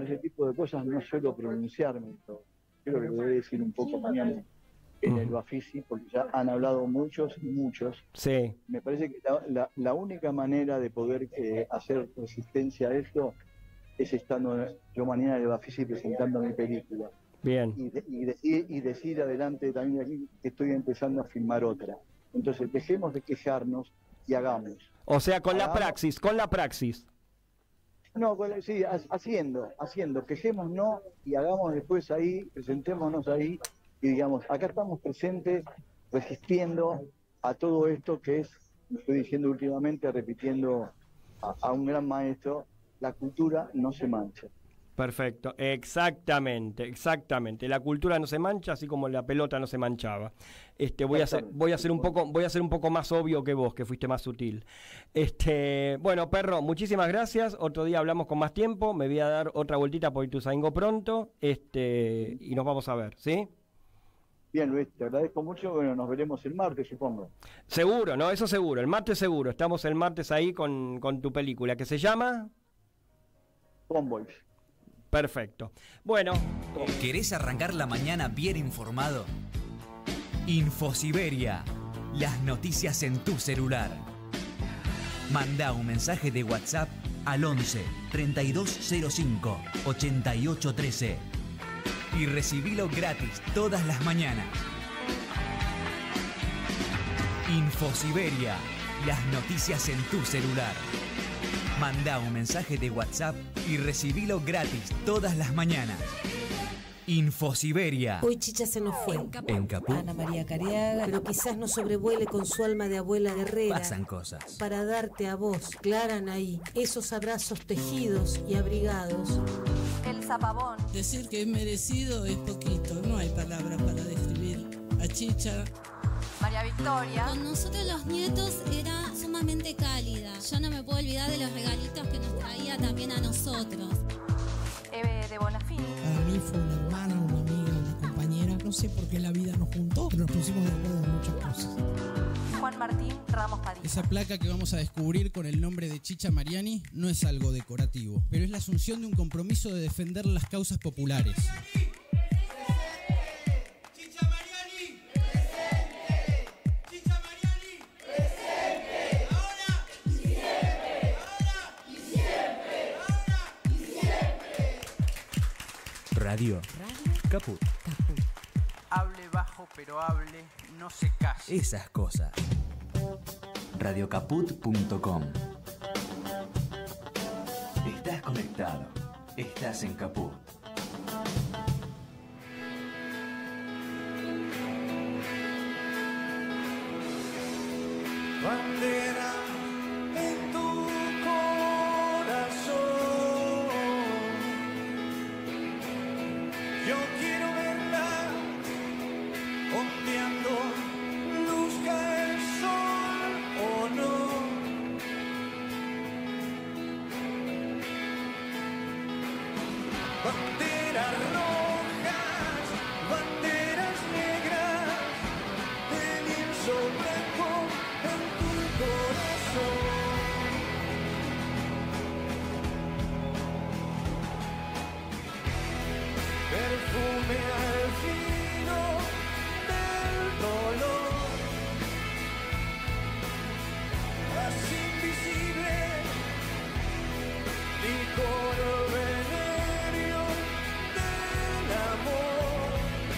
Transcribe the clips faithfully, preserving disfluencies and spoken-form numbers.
sobre ese tipo de cosas no suelo pronunciarme, pero creo que lo voy a decir un poco mañana en el Bafisi, porque ya han hablado muchos y muchos. Sí. Me parece que la, la, la única manera de poder eh, hacer resistencia a esto es estando yo mañana en el Bafisi presentando mi película. Bien. Y, de, y, decir, y decir adelante también de aquí que estoy empezando a filmar otra. Entonces dejemos de quejarnos y hagamos. O sea, con hagamos. la praxis, con la praxis. No, sí, haciendo, haciendo, quejémonos y hagamos después ahí, presentémonos ahí y digamos, acá estamos presentes resistiendo a todo esto que es, me estoy diciendo últimamente, repitiendo a, a un gran maestro, la cultura no se mancha. Perfecto, exactamente, exactamente. La cultura no se mancha, así como la pelota no se manchaba. Este, voy a ser, voy a ser un poco, voy a ser un poco más obvio que vos, que fuiste más sutil. Este, bueno, perro, muchísimas gracias. Otro día hablamos con más tiempo. Me voy a dar otra vueltita por Ituzaingó pronto, este, y nos vamos a ver, ¿sí? Bien, Luis, te agradezco mucho. Bueno, nos veremos el martes, supongo. Seguro, no, eso seguro. El martes seguro. Estamos el martes ahí con, con tu película, que se llama Convoys. Perfecto. Bueno. ¿Querés arrancar la mañana bien informado? Infosiberia. Las noticias en tu celular. Mandá un mensaje de WhatsApp al once, treinta y dos cero cinco, ochenta y ocho trece y recibilo gratis todas las mañanas. Infosiberia. Las noticias en tu celular. Mandá un mensaje de WhatsApp y recibilo gratis todas las mañanas. Infosiberia. Hoy Chicha se nos fue. En Caput. Ana María Cariaga, pero quizás no sobrevuele con su alma de abuela guerrera. Pasan cosas. Para darte a vos, Clara Anaí, esos abrazos tejidos y abrigados. El zapabón. Decir que es merecido es poquito, no hay palabras para describir a Chicha. María Victoria. Con nosotros los nietos era sumamente cálida. Yo no me puedo olvidar de los regalitos que nos traía también a nosotros. Eve de Bonafini. Para mí fue una hermana, una amiga, una compañera. No sé por qué la vida nos juntó, pero nos pusimos de acuerdo en muchas cosas. Juan Martín Ramos Padilla. Esa placa que vamos a descubrir con el nombre de Chicha Mariani no es algo decorativo, pero es la asunción de un compromiso de defender las causas populares. Radio. Radio. Caput. Caput. Hable bajo pero hable, no se case. Esas cosas. radio caput punto com. Estás conectado. Estás en Caput. Bandera en tu corazón. Yo quiero verla ondeando, luzca el sol o no. Banderas rojas, banderas negras, el lienzo blanco en tu corazón. Perfume al filo del dolor, así invisible, licor veneno del amor.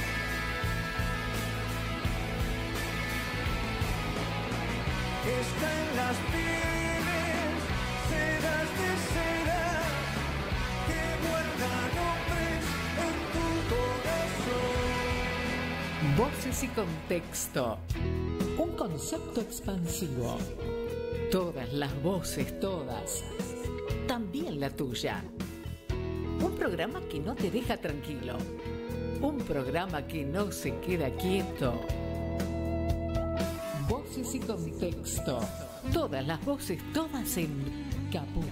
Está en las pieles, sedas de seda, que guardan hombres en tu corazón. Voces y contexto. Un concepto expansivo. Todas las voces, todas. También la tuya. Un programa que no te deja tranquilo. Un programa que no se queda quieto. Voces y contexto. Todas las voces, todas en Caput.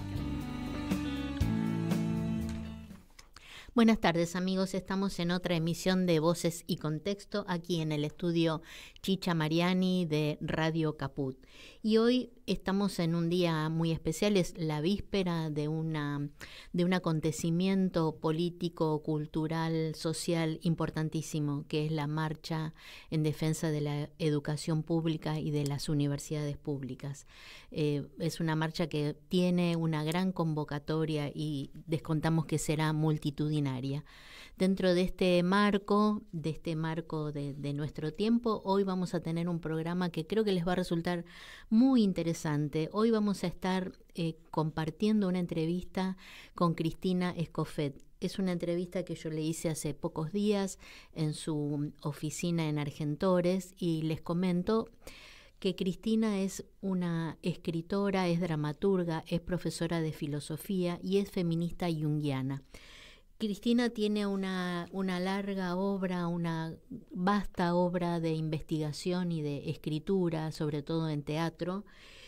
Buenas tardes amigos, estamos en otra emisión de Voces y Contexto aquí en el estudio Chicha Mariani de Radio Caput. Y hoy estamos en un día muy especial, es la víspera de una de un acontecimiento político, cultural, social importantísimo, que es la marcha en defensa de la educación pública y de las universidades públicas. Eh, es una marcha que tiene una gran convocatoria y descontamos que será multitudinaria. Dentro de este marco, de este marco de, de nuestro tiempo, hoy vamos a tener un programa que creo que les va a resultar muy interesante. Hoy vamos a estar eh, compartiendo una entrevista con Cristina Escofet. Es una entrevista que yo le hice hace pocos días en su oficina en Argentores y les comento que Cristina es una escritora, es dramaturga, es profesora de filosofía y es feminista junguiana. Cristina tiene una, una larga obra, una vasta obra de investigación y de escritura, sobre todo en teatro,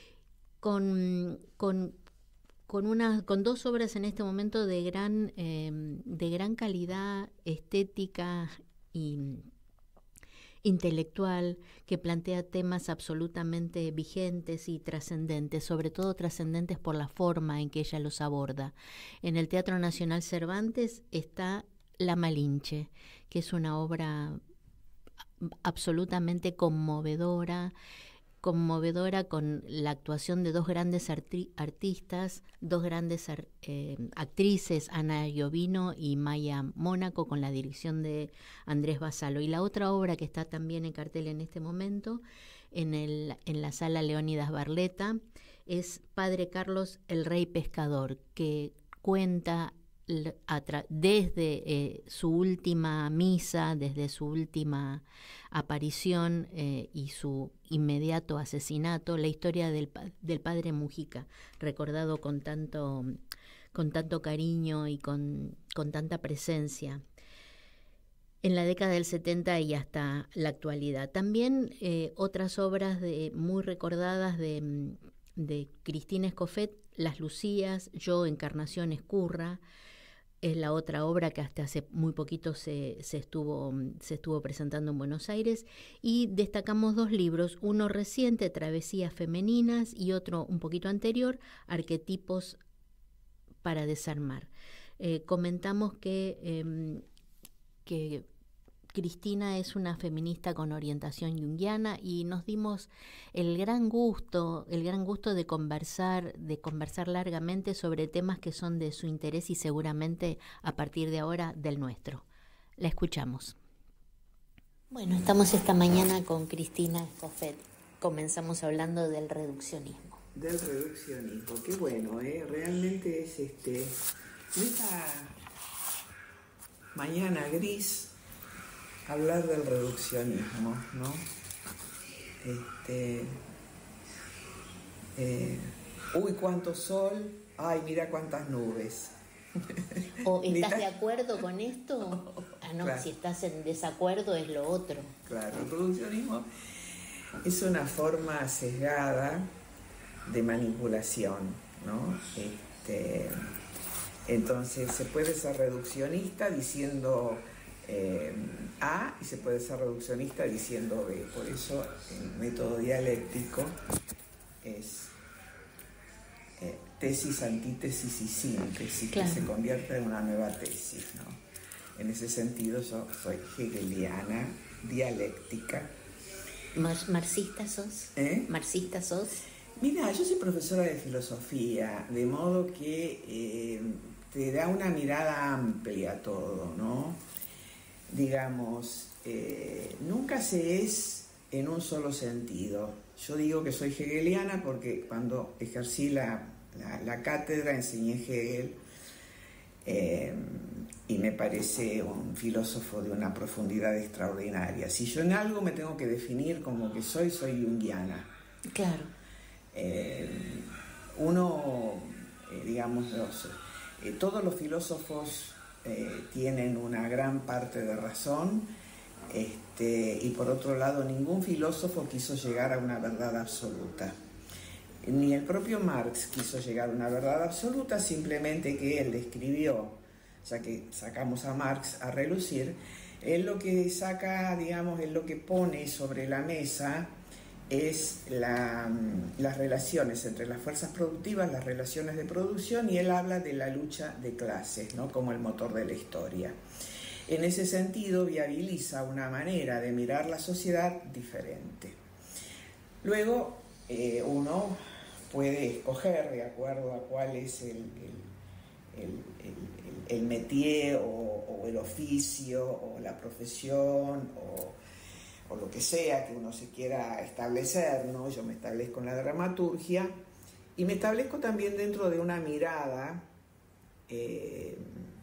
con, con, con, una, con dos obras en este momento de gran, eh, de gran calidad estética y intelectual, que plantea temas absolutamente vigentes y trascendentes, sobre todo trascendentes por la forma en que ella los aborda. En el Teatro Nacional Cervantes está La Malinche, que es una obra absolutamente conmovedora, conmovedora con la actuación de dos grandes arti- artistas, dos grandes ar- eh, actrices, Ana Iovino y Maya Mónaco, con la dirección de Andrés Basalo. Y la otra obra que está también en cartel en este momento, en, el, en la sala Leónidas Barleta, es Padre Carlos el Rey Pescador, que cuenta desde eh, su última misa, desde su última aparición eh, y su inmediato asesinato, la historia del, del padre Mujica, recordado con tanto, con tanto cariño y con, con tanta presencia en la década del setenta y hasta la actualidad. También eh, otras obras de, muy recordadas de, de Cristina Escofet, Las Lucías, Yo, Encarnación Escurra, es la otra obra que hasta hace muy poquito se, se, estuvo, se estuvo presentando en Buenos Aires, y destacamos dos libros, uno reciente, Travesías Femeninas, y otro un poquito anterior, Arquetipos para Desarmar. Eh, comentamos que, eh, que Cristina es una feminista con orientación junguiana y nos dimos el gran gusto, el gran gusto de conversar, de conversar largamente sobre temas que son de su interés y seguramente a partir de ahora del nuestro. La escuchamos. Bueno, estamos esta mañana con Cristina Escofet. Comenzamos hablando del reduccionismo. Del reduccionismo, qué bueno, ¿eh? Realmente es este, esta mañana gris, hablar del reduccionismo, ¿no? Este, eh, uy, cuánto sol, ay, mira cuántas nubes. ¿O estás de acuerdo con esto? Ah, no, claro. Si estás en desacuerdo es lo otro. Claro, el reduccionismo es una forma sesgada de manipulación, ¿no? Este, entonces se puede ser reduccionista diciendo Eh, A y se puede ser reduccionista diciendo B. Por eso el método dialéctico es eh, tesis, antítesis y síntesis, claro, que se convierte en una nueva tesis, ¿no? En ese sentido yo soy hegeliana, dialéctica. Mar- ¿Marxista sos? ¿Eh? ¿Marxista sos? Mira, yo soy profesora de filosofía, de modo que eh, te da una mirada amplia a todo, ¿no? Digamos, eh, nunca se es en un solo sentido. Yo digo que soy hegeliana porque cuando ejercí la, la, la cátedra enseñé Hegel eh, y me parece un filósofo de una profundidad extraordinaria. Si yo en algo me tengo que definir como que soy, soy junguiana. Claro. Eh, uno, eh, digamos, los, eh, todos los filósofos Eh, tienen una gran parte de razón, este, y por otro lado ningún filósofo quiso llegar a una verdad absoluta, ni el propio Marx quiso llegar a una verdad absoluta, simplemente que él escribió, ya que sacamos a Marx a relucir, él lo que saca, digamos, él lo que pone sobre la mesa es la, las relaciones entre las fuerzas productivas, las relaciones de producción, y él habla de la lucha de clases, ¿no?, como el motor de la historia. En ese sentido, viabiliza una manera de mirar la sociedad diferente. Luego, eh, uno puede escoger de acuerdo a cuál es el, el, el, el, el métier o, o el oficio o la profesión o, o lo que sea que uno se quiera establecer, ¿no? Yo me establezco en la dramaturgia y me establezco también dentro de una mirada eh,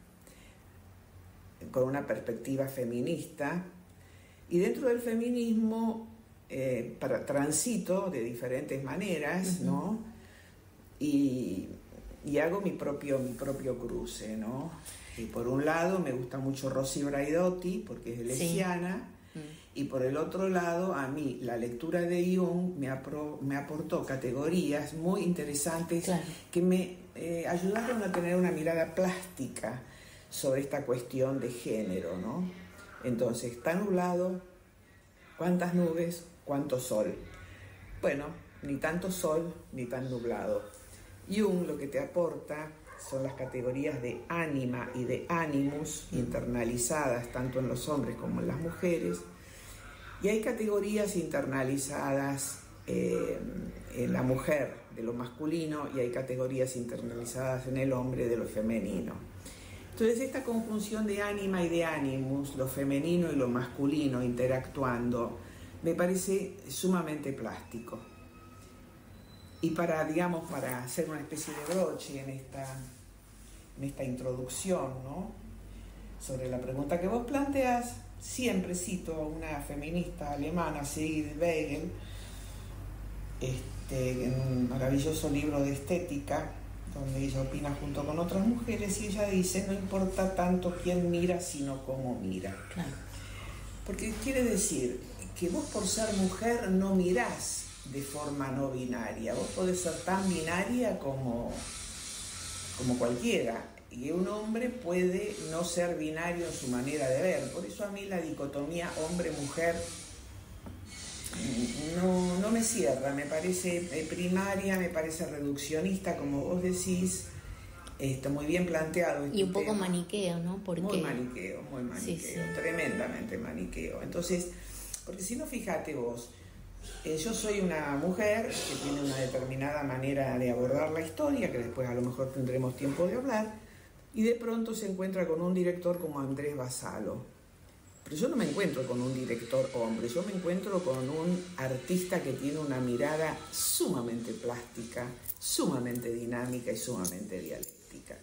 con una perspectiva feminista, y dentro del feminismo eh, para, transito de diferentes maneras, uh-huh. ¿no? Y, y hago mi propio, mi propio cruce, ¿no? Y por un lado me gusta mucho Rosy Braidotti porque es lesbiana, sí. uh-huh. Y por el otro lado a mí la lectura de Jung me, apro, me aportó categorías muy interesantes, claro. que me eh, ayudaron a tener una mirada plástica sobre esta cuestión de género, ¿no? Entonces, ¿está nublado? ¿Cuántas nubes? ¿Cuánto sol? Bueno, ni tanto sol, ni tan nublado. Jung lo que te aporta son las categorías de ánima y de animus internalizadas tanto en los hombres como en las mujeres, y hay categorías internalizadas eh, en la mujer de lo masculino y hay categorías internalizadas en el hombre de lo femenino. Entonces esta conjunción de ánima y de animus, lo femenino y lo masculino interactuando, me parece sumamente plástico. Y para, digamos, para hacer una especie de broche en esta, en esta introducción, ¿no?, sobre la pregunta que vos planteás, siempre cito a una feminista alemana, Sigrid Weigel, este, en un maravilloso libro de estética, donde ella opina junto con otras mujeres, y ella dice, no importa tanto quién mira, sino cómo mira. Claro. Porque quiere decir que vos por ser mujer no mirás de forma no binaria, vos podés ser tan binaria como, como cualquiera, y un hombre puede no ser binario en su manera de ver. Por eso a mí la dicotomía hombre-mujer no, no me cierra, me parece primaria, me parece reduccionista, como vos decís, está muy bien planteado. Este y un poco tema. maniqueo, ¿no? Porque... Muy maniqueo, muy maniqueo, sí, sí. Tremendamente maniqueo. Entonces, porque si no, fíjate vos, eh, yo soy una mujer que tiene una determinada manera de abordar la historia, que después a lo mejor tendremos tiempo de hablar, y de pronto se encuentra con un director como Andrés Vassallo. Pero yo no me encuentro con un director hombre, yo me encuentro con un artista que tiene una mirada sumamente plástica, sumamente dinámica y sumamente dialéctica.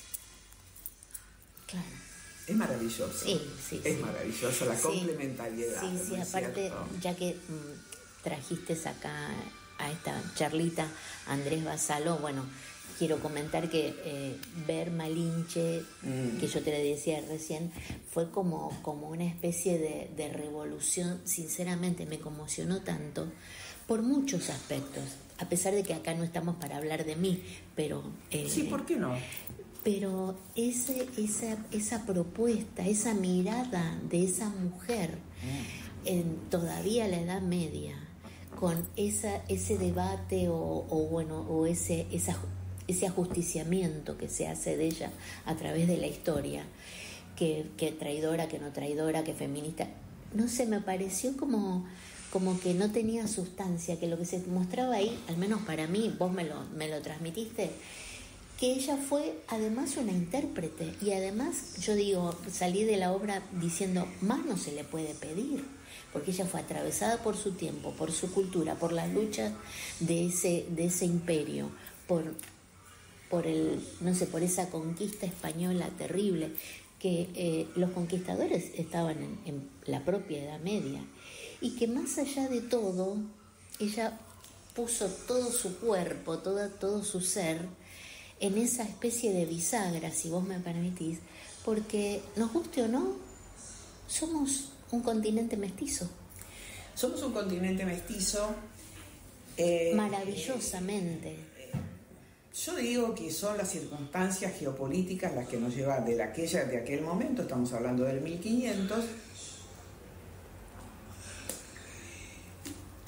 Claro. Es maravilloso. Sí, sí, es sí. maravilloso la sí. complementariedad. Sí, sí, ¿no aparte, cierto? ya que mmm, trajiste acá a esta charlita Andrés Vassallo, bueno, quiero comentar que eh, ver Malinche, mm. que yo te lo decía recién, fue como, como una especie de, de revolución. Sinceramente me conmocionó tanto por muchos aspectos, a pesar de que acá no estamos para hablar de mí, pero... Eh, sí, ¿por qué no? Pero ese, esa, esa propuesta, esa mirada de esa mujer mm. en todavía la Edad Media, con esa, ese debate o, o bueno, o ese, esa ese ajusticiamiento que se hace de ella a través de la historia, que, que traidora, que no traidora, que feminista, no sé, me pareció como, como que no tenía sustancia, que lo que se mostraba ahí, al menos para mí, vos me lo, me lo transmitiste, que ella fue además una intérprete, y además yo digo, salí de la obra diciendo, más no se le puede pedir, porque ella fue atravesada por su tiempo, por su cultura, por las luchas de ese, de ese imperio, por... por el, no sé, por esa conquista española terrible, que eh, los conquistadores estaban en, en la propia Edad Media, y que más allá de todo, ella puso todo su cuerpo, todo, todo su ser, en esa especie de bisagra, si vos me permitís, porque nos guste o no, somos un continente mestizo. Somos un continente mestizo. Eh, Maravillosamente. Yo digo que son las circunstancias geopolíticas las que nos llevan de, aquella, de aquel momento, estamos hablando del mil quinientos,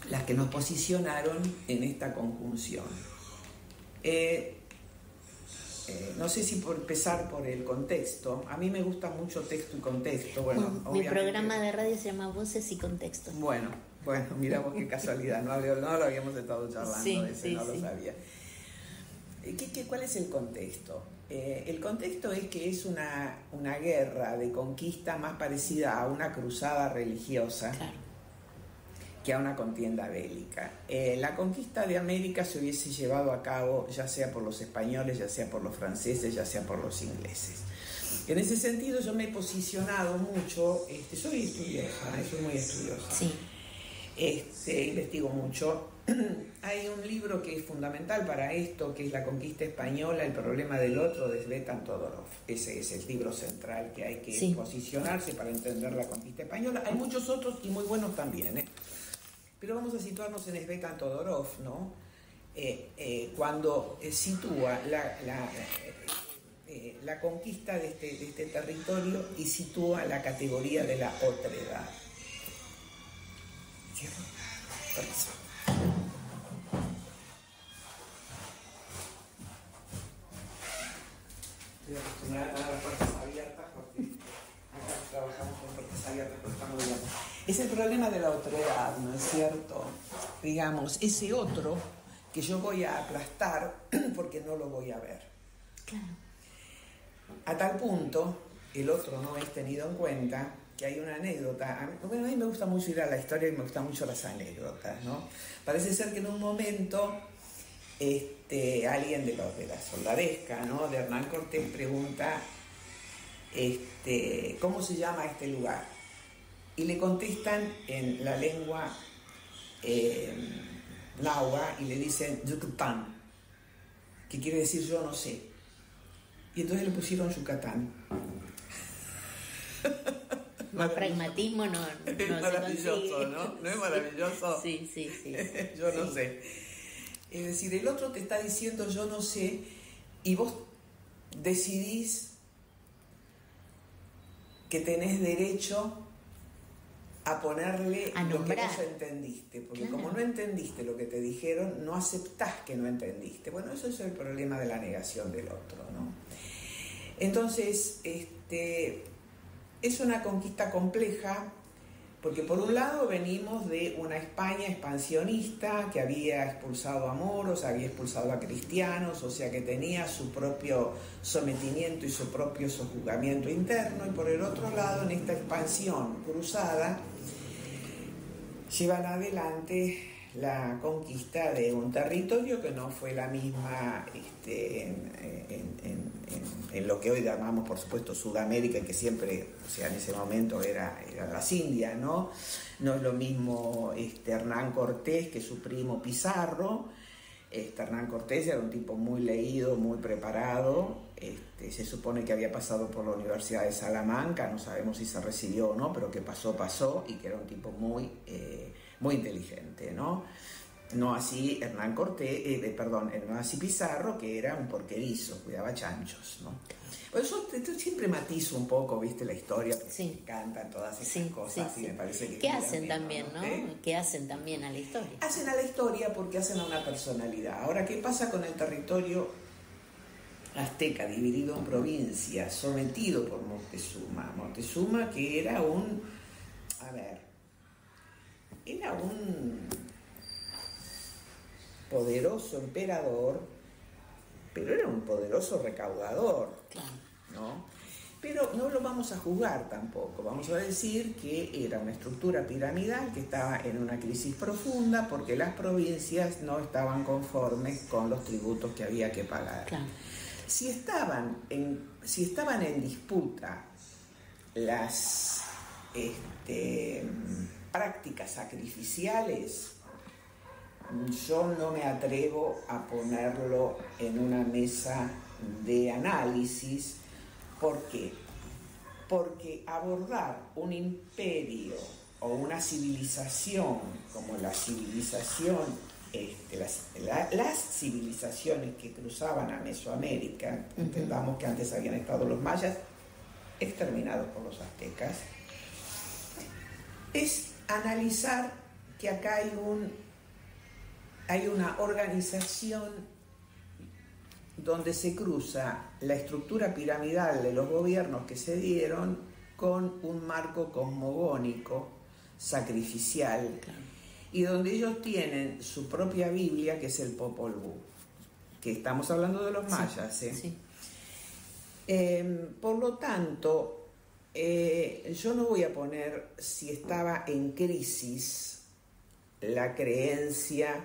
las que nos posicionaron en esta conjunción. Eh, eh, no sé si por empezar por el contexto. A mí me gusta mucho texto y contexto. Bueno, Mi programa de radio se llama Voces y Contexto. Bueno, bueno, mira vos qué casualidad, no, no lo habíamos estado charlando, sí, ese sí, no sí. lo sabía. ¿Qué, qué, ¿Cuál es el contexto? Eh, el contexto es que es una, una guerra de conquista más parecida a una cruzada religiosa, claro, que a una contienda bélica. Eh, la conquista de América se hubiese llevado a cabo ya sea por los españoles, ya sea por los franceses, ya sea por los ingleses. En ese sentido yo me he posicionado mucho, este, soy estudiosa, soy muy estudiosa, sí. este, investigo mucho. Hay un libro que es fundamental para esto, que es La conquista española, el problema del otro, de Tzvetan Todorov. Ese es el libro central que hay que sí. posicionarse para entender la conquista española. Hay muchos otros y muy buenos también, ¿eh? Pero vamos a situarnos en Tzvetan Todorov, ¿no? Eh, eh, cuando eh, sitúa la, la, eh, la conquista de este, de este territorio y sitúa la categoría de la otredad. ¿Cierto? Permiso. Estoy acostumbrada a tener las puertas abiertas porque acá trabajamos con puertas abiertas, pero estamos bien. Es el problema de la otredad, ¿no es cierto? Digamos, ese otro que yo voy a aplastar porque no lo voy a ver. Claro. A tal punto, el otro no es tenido en cuenta, que hay una anécdota. A mí, bueno, a mí me gusta mucho ir a la historia y me gustan mucho las anécdotas, ¿no? Parece ser que en un momento este, alguien de, los, de la soldadesca, ¿no?, de Hernán Cortés pregunta este, ¿cómo se llama este lugar? Y le contestan en la lengua eh, náhuatl y le dicen Yucatán, que quiere decir yo no sé. Y entonces le pusieron Yucatán. Más pragmatismo no, no es no maravilloso, se ¿no? ¿No es maravilloso? Sí, sí, sí. Yo sí. no sé. Es decir, el otro te está diciendo yo no sé y vos decidís que tenés derecho a ponerle a lo que vos entendiste, porque claro, como no entendiste lo que te dijeron, no aceptás que no entendiste. Bueno, eso es el problema de la negación del otro, ¿no? Entonces, este, es una conquista compleja, porque por un lado venimos de una España expansionista que había expulsado a moros, había expulsado a cristianos, o sea que tenía su propio sometimiento y su propio sojuzgamiento interno, y por el otro lado, en esta expansión cruzada, llevan adelante la conquista de un territorio que no fue la misma este, en, en, en, en, en lo que hoy llamamos, por supuesto, Sudamérica, que siempre, o sea, en ese momento era, era las Indias, ¿no? No es lo mismo este, Hernán Cortés que su primo Pizarro. Este, Hernán Cortés era un tipo muy leído, muy preparado, este, se supone que había pasado por la Universidad de Salamanca, no sabemos si se recibió o no, pero que pasó, pasó, y que era un tipo muy, eh, muy inteligente, ¿no? No así Hernán Cortés, eh, perdón, no así Pizarro, que era un porquerizo, cuidaba chanchos, ¿no? Por eso siempre matizo un poco, viste, la historia, porque sí, me encantan todas esas sí, sí, cosas sí. Y me parece que... ¿Qué hacen también, no? ¿Eh? ¿Qué hacen también a la historia? Hacen a la historia porque hacen a una personalidad. Ahora, ¿qué pasa con el territorio azteca dividido en provincias, sometido por Moctezuma? Moctezuma, que era un... A ver... Era un poderoso emperador, pero era un poderoso recaudador, ¿no? Pero no lo vamos a juzgar tampoco, vamos a decir que era una estructura piramidal que estaba en una crisis profunda porque las provincias no estaban conformes con los tributos que había que pagar. Claro. Si estaban en, si estaban en disputa las este, prácticas sacrificiales, yo no me atrevo a ponerlo en una mesa de análisis. ¿Por qué? Porque abordar un imperio o una civilización como la civilización, este, las, la, las civilizaciones que cruzaban a Mesoamérica, uh-huh. Entendamos que antes habían estado los mayas, exterminados por los aztecas, es analizar que que acá hay, un, hay una organización donde se cruza la estructura piramidal de los gobiernos que se dieron con un marco cosmogónico, sacrificial, claro. Y donde ellos tienen su propia Biblia, que es el Popol Vuh, que estamos hablando de los mayas. ¿eh? Sí. Eh, por lo tanto, eh, yo no voy a poner si estaba en crisis la creencia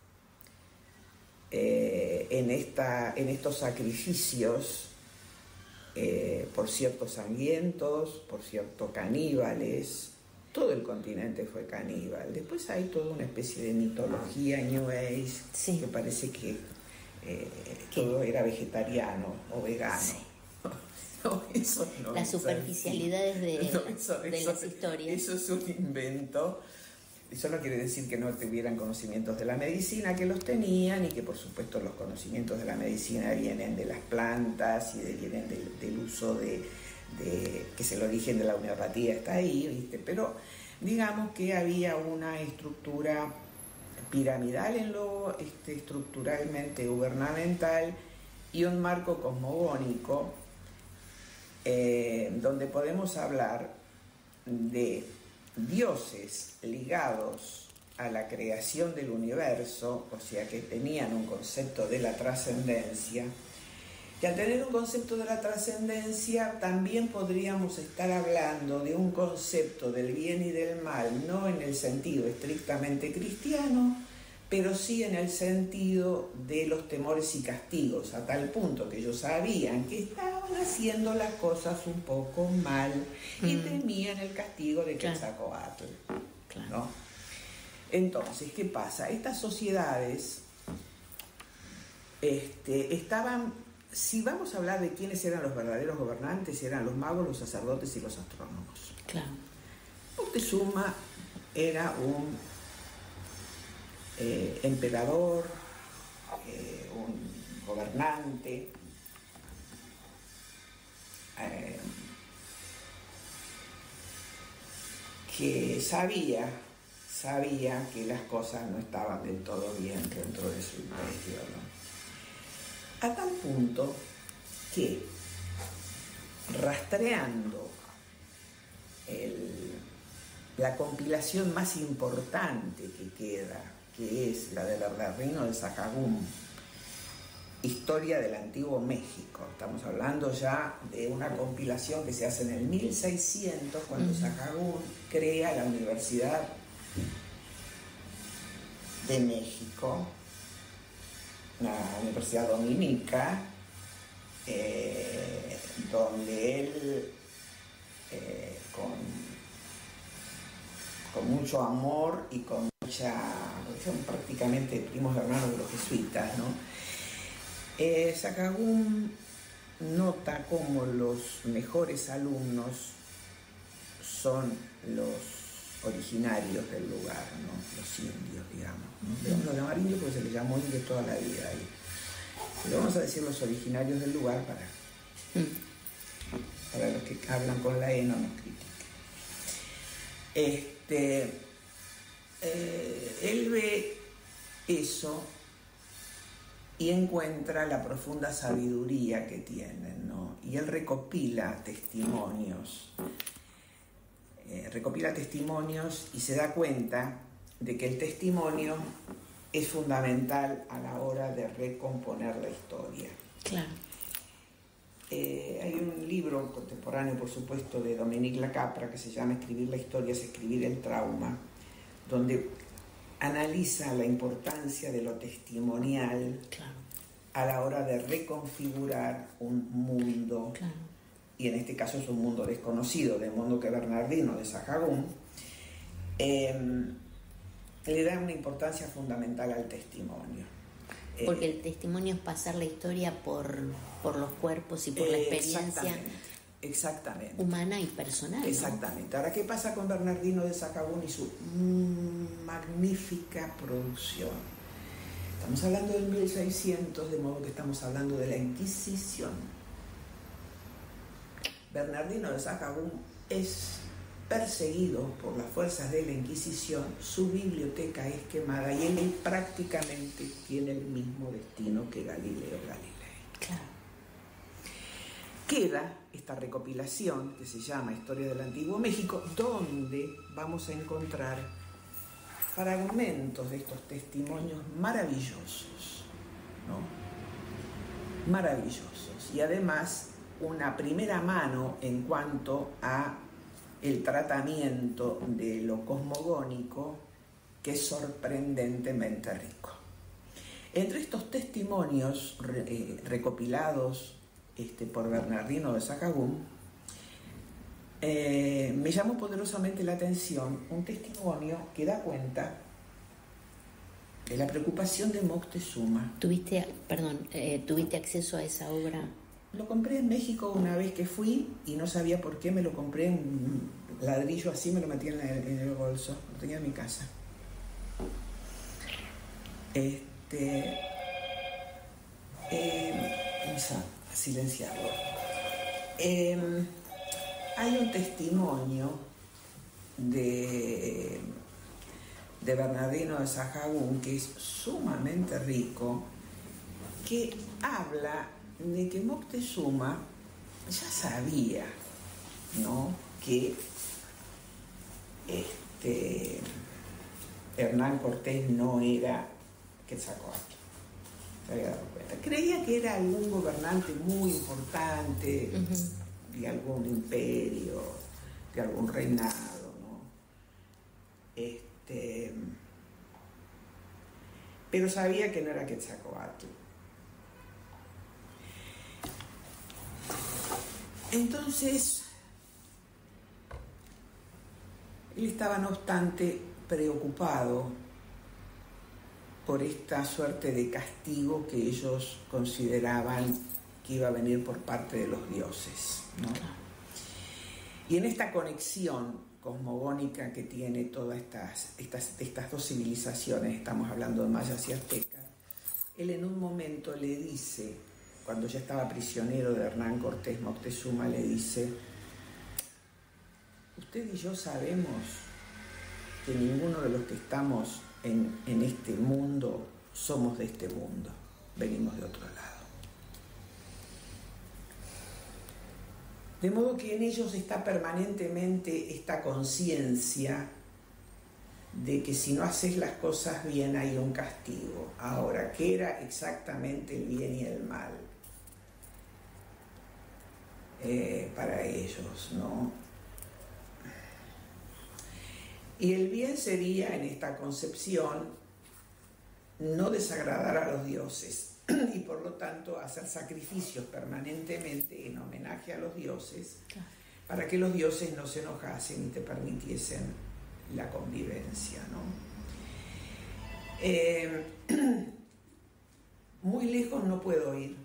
eh, en, esta, en estos sacrificios eh, por ciertos sangrientos, por ciertos caníbales. Todo el continente fue caníbal. Después hay toda una especie de mitología New Age, sí. que parece que eh, todo era vegetariano o vegano. Sí. No, eso no. Las superficialidades de, no, eso, de eso, las historias. Eso es un invento. Eso no quiere decir que no tuvieran conocimientos de la medicina, que los tenían, y que por supuesto los conocimientos de la medicina vienen de las plantas y de, vienen de, del uso de, de, que es el origen de la homeopatía, está ahí, ¿viste? Pero digamos que había una estructura piramidal en lo este, estructuralmente gubernamental y un marco cosmogónico eh, donde podemos hablar de dioses ligados a la creación del universo, o sea que tenían un concepto de la trascendencia, que al tener un concepto de la trascendencia también podríamos estar hablando de un concepto del bien y del mal, no en el sentido estrictamente cristiano, pero sí en el sentido de los temores y castigos, a tal punto que ellos sabían que estaban haciendo las cosas un poco mal y mm. temían el castigo de Quetzalcóatl, claro. ¿no? Entonces, ¿qué pasa? Estas sociedades este, estaban, si vamos a hablar de quiénes eran los verdaderos gobernantes, eran los magos, los sacerdotes y los astrónomos. Claro. Moctezuma era un Eh, emperador, eh, un gobernante, eh, que sabía, sabía que las cosas no estaban del todo bien dentro de su imperio, ¿no? A tal punto que, rastreando el, la compilación más importante que queda, que es la del Bernardino de Sahagún, Historia del Antiguo México. Estamos hablando ya de una compilación que se hace en el mil seiscientos, cuando uh-huh. Sahagún crea la Universidad de México, una universidad dominica, eh, donde él, eh, con, con mucho amor y con mucha, son prácticamente primos hermanos de los jesuitas, ¿no? Eh, Sahagún nota como los mejores alumnos son los originarios del lugar, ¿no? Los indios, digamos, ¿no? Le vamos a llamar indios porque se les llamó indios toda la vida ahí. Pero vamos a decir los originarios del lugar para, para los que hablan con la E no nos critiquen. Este, eh, él ve eso y encuentra la profunda sabiduría que tienen, ¿no? Y él recopila testimonios, eh, recopila testimonios y se da cuenta de que el testimonio es fundamental a la hora de recomponer la historia. Claro. Eh, hay un libro contemporáneo, por supuesto, de Dominique Lacapra que se llama Escribir la historia es escribir el trauma, donde analiza la importancia de lo testimonial, claro, a la hora de reconfigurar un mundo, claro, y en este caso es un mundo desconocido, del mundo que Bernardino de Sahagún eh, le da una importancia fundamental al testimonio. Porque el testimonio es pasar la historia por, por los cuerpos y por la experiencia exactamente, exactamente. humana y personal, ¿no? Exactamente. Ahora, ¿qué pasa con Bernardino de Sahagún y su mm, magnífica producción? Estamos hablando del mil seiscientos, de modo que estamos hablando de la Inquisición. Bernardino de Sahagún es perseguido por las fuerzas de la Inquisición, su biblioteca es quemada y él prácticamente tiene el mismo destino que Galileo Galilei. Claro. Queda esta recopilación que se llama Historia del Antiguo México, donde vamos a encontrar fragmentos de estos testimonios maravillosos, ¿no? Maravillosos. Y además una primera mano en cuanto a el tratamiento de lo cosmogónico, que es sorprendentemente rico. Entre estos testimonios eh, recopilados este, por Bernardino de Sahagún, eh, me llamó poderosamente la atención un testimonio que da cuenta de la preocupación de Moctezuma. ¿Tuviste, perdón, eh, ¿tuviste acceso a esa obra? Lo compré en México una vez que fui y no sabía por qué, me lo compré en un ladrillo así, me lo metí en el, en el bolso, lo tenía en mi casa. Este, eh, vamos a silenciarlo. Eh, hay un testimonio de, de Bernardino de Sahagún que es sumamente rico, que habla de que Moctezuma ya sabía, ¿no?, que este, Hernán Cortés no era Quetzalcóatl. Se había dado cuenta. Creía que era algún gobernante muy importante, uh-huh, de algún imperio, de algún reinado, ¿no? Este, pero sabía que no era Quetzalcóatl. Entonces, él estaba, no obstante, preocupado por esta suerte de castigo que ellos consideraban que iba a venir por parte de los dioses, ¿no? Y en esta conexión cosmogónica que tiene todas estas, estas, estas dos civilizaciones, estamos hablando de mayas y aztecas, él en un momento le dice, cuando ya estaba prisionero de Hernán Cortés, Moctezuma le dice: usted y yo sabemos que ninguno de los que estamos en, en este mundo somos de este mundo, venimos de otro lado. De modo que en ellos está permanentemente esta conciencia de que si no haces las cosas bien hay un castigo. Ahora, ¿qué era exactamente el bien y el mal eh, para ellos, no? Y el bien sería, en esta concepción, no desagradar a los dioses y por lo tanto hacer sacrificios permanentemente en homenaje a los dioses, claro, para que los dioses no se enojasen y te permitiesen la convivencia, ¿no? Eh, muy lejos no puedo ir,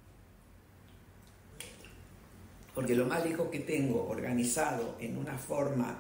porque lo más lejos que tengo organizado en una forma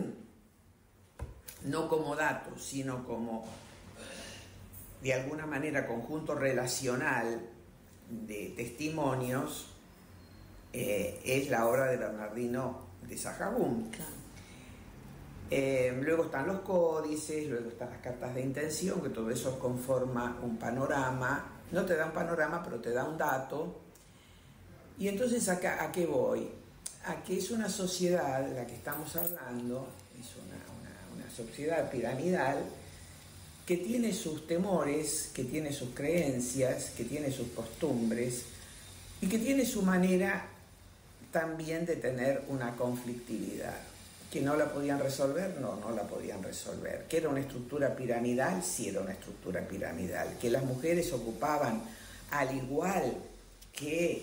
no como datos, sino como de alguna manera conjunto relacional de testimonios, eh, es la obra de Bernardino de Sahagún. Claro. Eh, luego están los códices, luego están las cartas de intención, que todo eso conforma un panorama. No te da un panorama, pero te da un dato. Y entonces, acá, ¿a qué voy? A que es una sociedad, la que estamos hablando, es una, una, una sociedad piramidal que tiene sus temores, que tiene sus creencias, que tiene sus costumbres y que tiene su manera también de tener una conflictividad. ¿Que no la podían resolver? No, no la podían resolver. ¿Que era una estructura piramidal? Sí, era una estructura piramidal. ¿Que las mujeres ocupaban, al igual que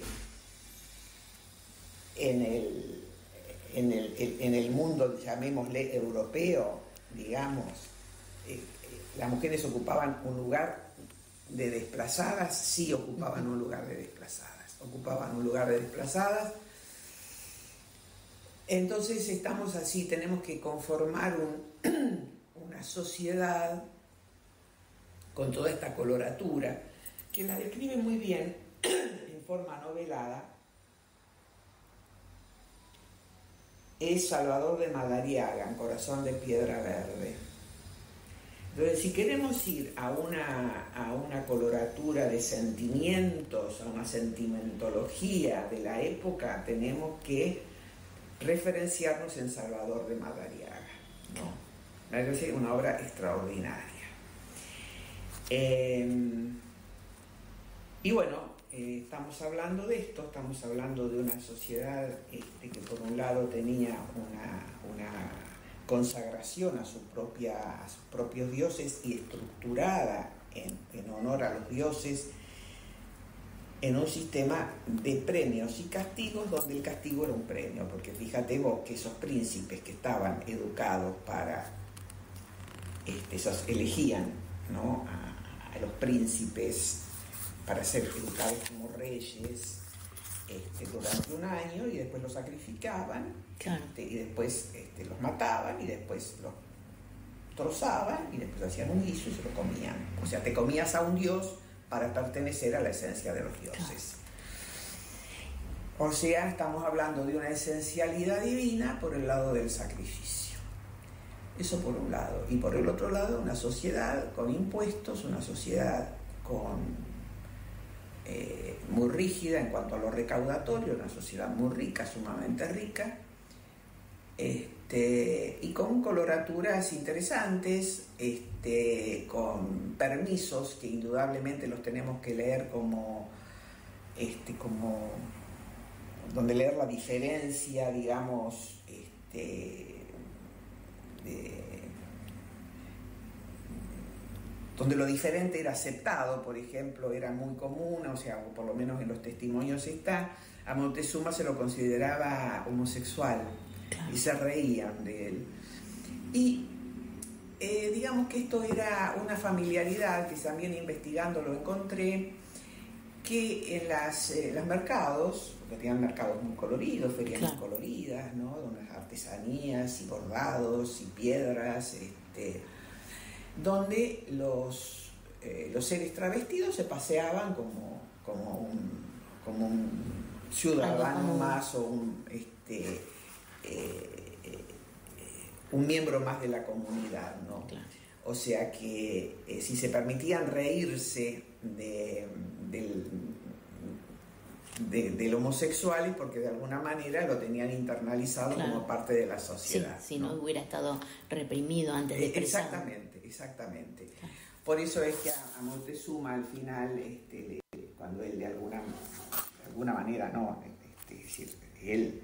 en el, en el, en el mundo, llamémosle europeo, digamos, eh, las mujeres ocupaban un lugar de desplazadas? Sí, ocupaban un lugar de desplazadas. Ocupaban un lugar de desplazadas. Entonces estamos así, tenemos que conformar un, una sociedad con toda esta coloratura, que la describe muy bien en forma novelada es Salvador de Madariaga, en Corazón de Piedra Verde. Entonces, si queremos ir a una, a una coloratura de sentimientos, a una sentimentología de la época, tenemos que referenciarnos en Salvador de Madariaga, ¿no? Me parece una obra extraordinaria. Eh, y bueno, eh, estamos hablando de esto, estamos hablando de una sociedad este, que por un lado tenía una, una consagración a, su propia, a sus propios dioses y estructurada en, en honor a los dioses en un sistema de premios y castigos, donde el castigo era un premio, porque fíjate vos que esos príncipes que estaban educados para, este, esos elegían, ¿no?, a, a los príncipes para ser educados como reyes este, durante un año, y después los sacrificaban, claro. este, y después este, los mataban, y después los trozaban, y después hacían un guiso y se lo comían. O sea, te comías a un dios para pertenecer a la esencia de los dioses. Claro. O sea, estamos hablando de una esencialidad divina por el lado del sacrificio. Eso por un lado. Y por el otro lado, una sociedad con impuestos, una sociedad con eh, muy rígida en cuanto a lo recaudatorio, una sociedad muy rica, sumamente rica, este, y con coloraturas interesantes, este, con permisos que indudablemente los tenemos que leer como, este, como donde leer la diferencia, digamos, este, de, donde lo diferente era aceptado, por ejemplo, era muy común, o sea, por lo menos en los testimonios está, a Moctezuma se lo consideraba homosexual. Claro. Y se reían de él. Y eh, digamos que esto era una familiaridad que también investigando lo encontré, que en las, eh, los mercados, porque tenían mercados muy coloridos, ferias claro. muy coloridas, ¿no?, donde artesanías y bordados y piedras, este, donde los, eh, los seres travestidos se paseaban como, como, un, como un ciudadano más o un... Este, Eh, eh, un miembro más de la comunidad, ¿no? Claro. O sea que eh, si se permitían reírse de, del, de, del homosexual, es porque de alguna manera lo tenían internalizado claro. como parte de la sociedad. Sí, si ¿no? no hubiera estado reprimido antes de expresar. Exactamente, exactamente. Claro. Por eso es que a, a Moctezuma al final, este, le, cuando él de alguna, de alguna manera, no, este, es decir, él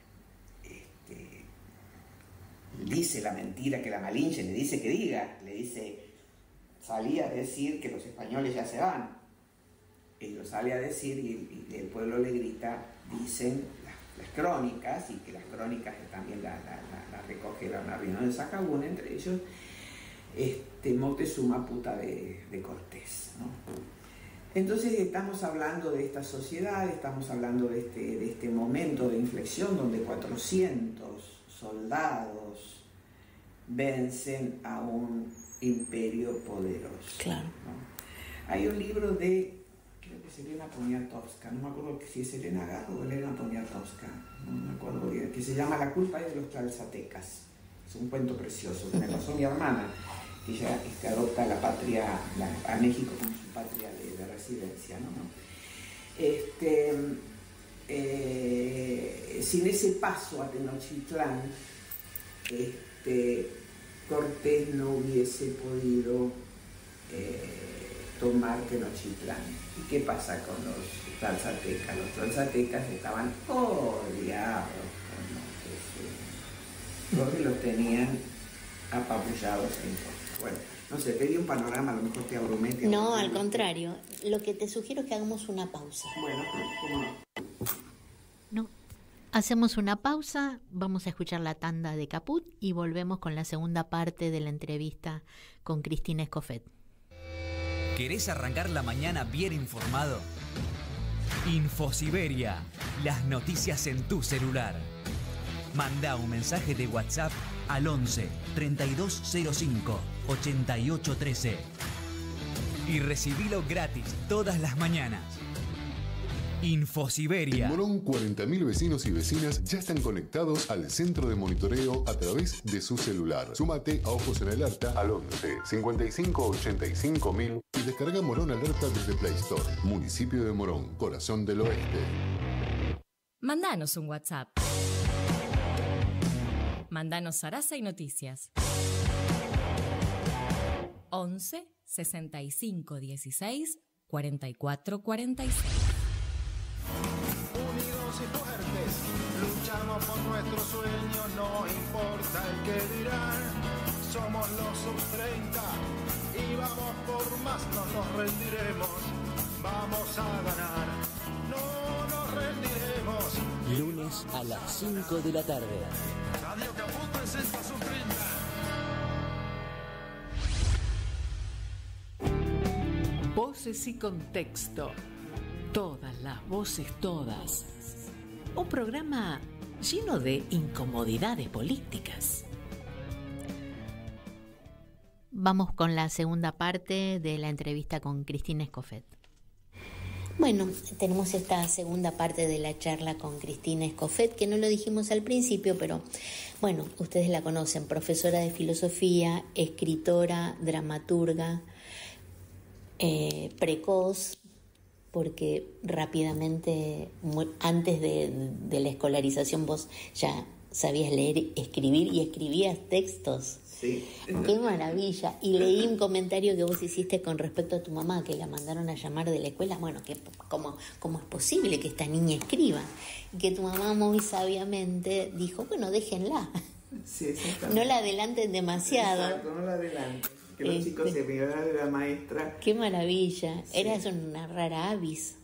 dice la mentira que la Malinche le dice que diga, le dice, salí a decir que los españoles ya se van, y lo sale a decir y, y el pueblo le grita, dicen las, las crónicas, y que las crónicas que también la, la, la, la recoge Bernardino de Sahagún, entre ellos, este, Moctezuma puta de, de Cortés, ¿no? Entonces estamos hablando de esta sociedad, estamos hablando de este, de este momento de inflexión donde cuatrocientos soldados vencen a un imperio poderoso. Claro. ¿no? Hay un libro de, creo que es Elena Poniatowska, no me acuerdo si es Elena Garro o Elena Poniatowska, no me acuerdo bien, que se llama La culpa es de los tlalzatecas. Es un cuento precioso que me pasó mi hermana, que ella este, adopta la patria, la, a México como su patria de, de residencia, ¿no? Este, Eh, sin ese paso a Tenochtitlán, este, Cortés no hubiese podido eh, tomar Tenochtitlán. ¿Y qué pasa con los tlalzatecas? Los tlalzatecas estaban odiados por Moctezuma, porque los tenían apabullados en todo. Bueno, no sé, te di un panorama, a lo mejor te abrumé. Te no, abrumé. Al contrario. Lo que te sugiero es que hagamos una pausa. Bueno, ¿cómo no? No. Hacemos una pausa, vamos a escuchar la tanda de Caput y volvemos con la segunda parte de la entrevista con Cristina Escofet. ¿Querés arrancar la mañana bien informado? Infosiberia, las noticias en tu celular. Manda un mensaje de WhatsApp al once, treinta y dos cero cinco, ochenta y ocho trece y recibilo gratis todas las mañanas. Infosiberia. En Morón, cuarenta mil vecinos y vecinas ya están conectados al centro de monitoreo a través de su celular. Súmate a Ojos en Alerta al once cincuenta y cinco ochenta y cinco mil y descarga Morón Alerta desde Play Store. Municipio de Morón, corazón del oeste. Mandanos un WhatsApp. Mandanos Sarasa y Noticias. once sesenta y cinco dieciséis cuarenta y cuatro cuarenta y seis. Unidos y fuertes, luchamos por nuestros sueños, no importa el que dirán. Somos los sub treinta y vamos por más, no nos rendiremos, vamos a ganar, no nos rendiremos. Lunes a las cinco de la tarde. Radio Caputo es esta sub treinta. Voces y contexto. Todas las voces, todas. Un programa lleno de incomodidades políticas. Vamos con la segunda parte de la entrevista con Cristina Escofet. Bueno, tenemos esta segunda parte de la charla con Cristina Escofet, que no lo dijimos al principio, pero bueno, ustedes la conocen, profesora de filosofía, escritora, dramaturga, eh, precoz, porque rápidamente, muy, antes de, de la escolarización, vos ya sabías leer, escribir y escribías textos. Sí. ¡Qué maravilla! Y leí un comentario que vos hiciste con respecto a tu mamá, que la mandaron a llamar de la escuela. Bueno, que ¿cómo, cómo es posible que esta niña escriba? Que tu mamá muy sabiamente dijo, bueno, déjenla. Sí, exactamente. No la adelanten demasiado. Exacto, no la adelanten. Que los este, chicos se miraran de la maestra. ¡Qué maravilla! Sí. Eras una rara avis.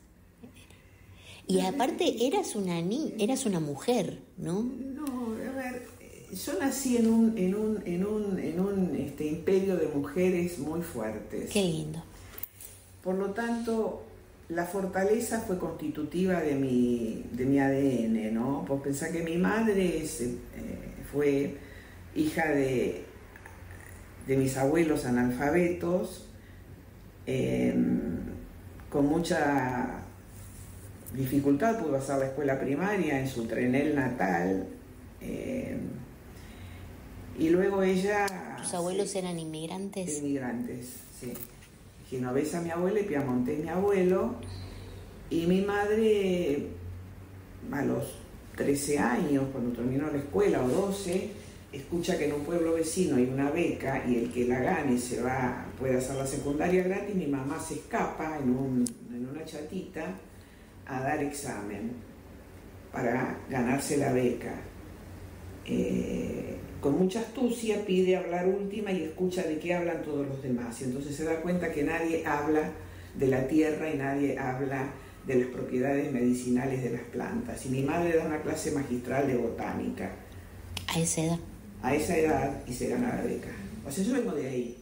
Y aparte eras una ni eras una mujer, ¿no? No, a ver, yo nací en un, en un, en un, en un este, imperio de mujeres muy fuertes. Qué lindo. Por lo tanto, la fortaleza fue constitutiva de mi, de mi A D N, ¿no? Pues pensá que mi madre es, eh, fue hija de, de mis abuelos analfabetos, eh, con mucha dificultad pudo pasar la escuela primaria en su Trenel natal, eh, y luego ella... ¿Tus abuelos sí, eran inmigrantes? Inmigrantes, sí. Genovesa mi abuela y Piamontés mi abuelo, y mi madre a los trece años, cuando terminó la escuela, o doce, escucha que en un pueblo vecino hay una beca y el que la gane se va, puede hacer la secundaria gratis. Mi mamá se escapa en, un, en una chatita a dar examen para ganarse la beca. Eh, con mucha astucia pide hablar última y escucha de qué hablan todos los demás. Y entonces se da cuenta que nadie habla de la tierra y nadie habla de las propiedades medicinales de las plantas. Y mi madre da una clase magistral de botánica. ¿A esa edad? A esa edad, y se gana la beca. O sea, yo vengo de ahí.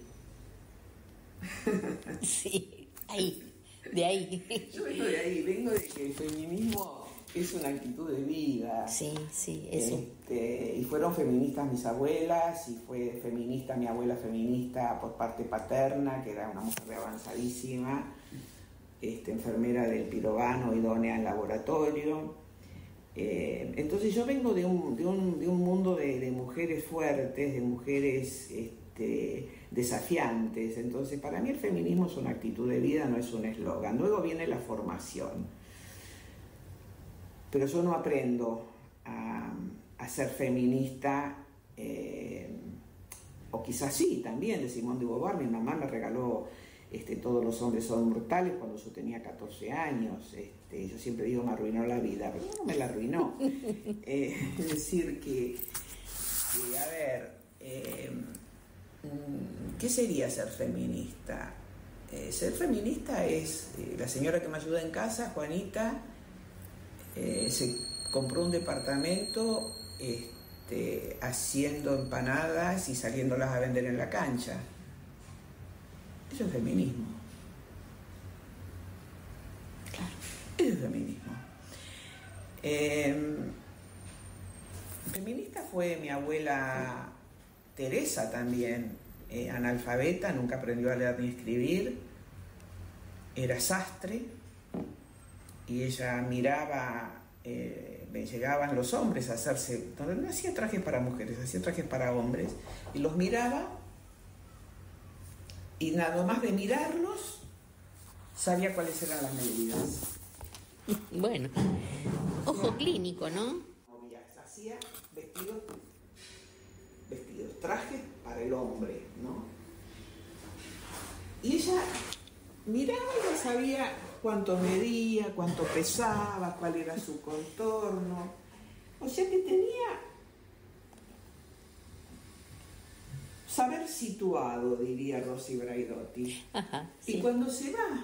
Sí, ahí. De ahí. Yo vengo de ahí, vengo de que el feminismo es una actitud de vida. Sí, sí, eso. Este, y fueron feministas mis abuelas, y fue feminista mi abuela feminista por parte paterna, que era una mujer avanzadísima, este, enfermera del Pirovano, idónea en laboratorio. Eh, entonces yo vengo de un, de un, de un mundo de, de mujeres fuertes, de mujeres... Este, desafiantes. Entonces para mí el feminismo es una actitud de vida, no es un eslogan. Luego viene la formación, pero yo no aprendo a, a ser feminista, eh, o quizás sí, también de Simone de Beauvoir. Mi mamá me regaló este, Todos los hombres son brutales cuando yo tenía catorce años. Este, yo siempre digo me arruinó la vida, pero no me la arruinó. eh, es decir que, que a ver, eh, ¿qué sería ser feminista? Eh, ser feminista es, eh, la señora que me ayuda en casa, Juanita, eh, se compró un departamento este, haciendo empanadas y saliéndolas a vender en la cancha. Eso es feminismo. Claro. Eso es feminismo. Eh, feminista fue mi abuela Teresa también, eh, analfabeta, nunca aprendió a leer ni escribir, era sastre, y ella miraba, eh, me llegaban los hombres a hacerse, no, no hacía trajes para mujeres, hacía trajes para hombres, y los miraba, y nada más de mirarlos, sabía cuáles eran las medidas. Bueno, ojo clínico, ¿no? Hacía vestidos, vestidos, trajes para el hombre, ¿no? Y ella miraba y ya sabía cuánto medía, cuánto pesaba, cuál era su contorno. O sea que tenía saber situado, diría Rosy Braidotti. Ajá, sí. Y cuando se va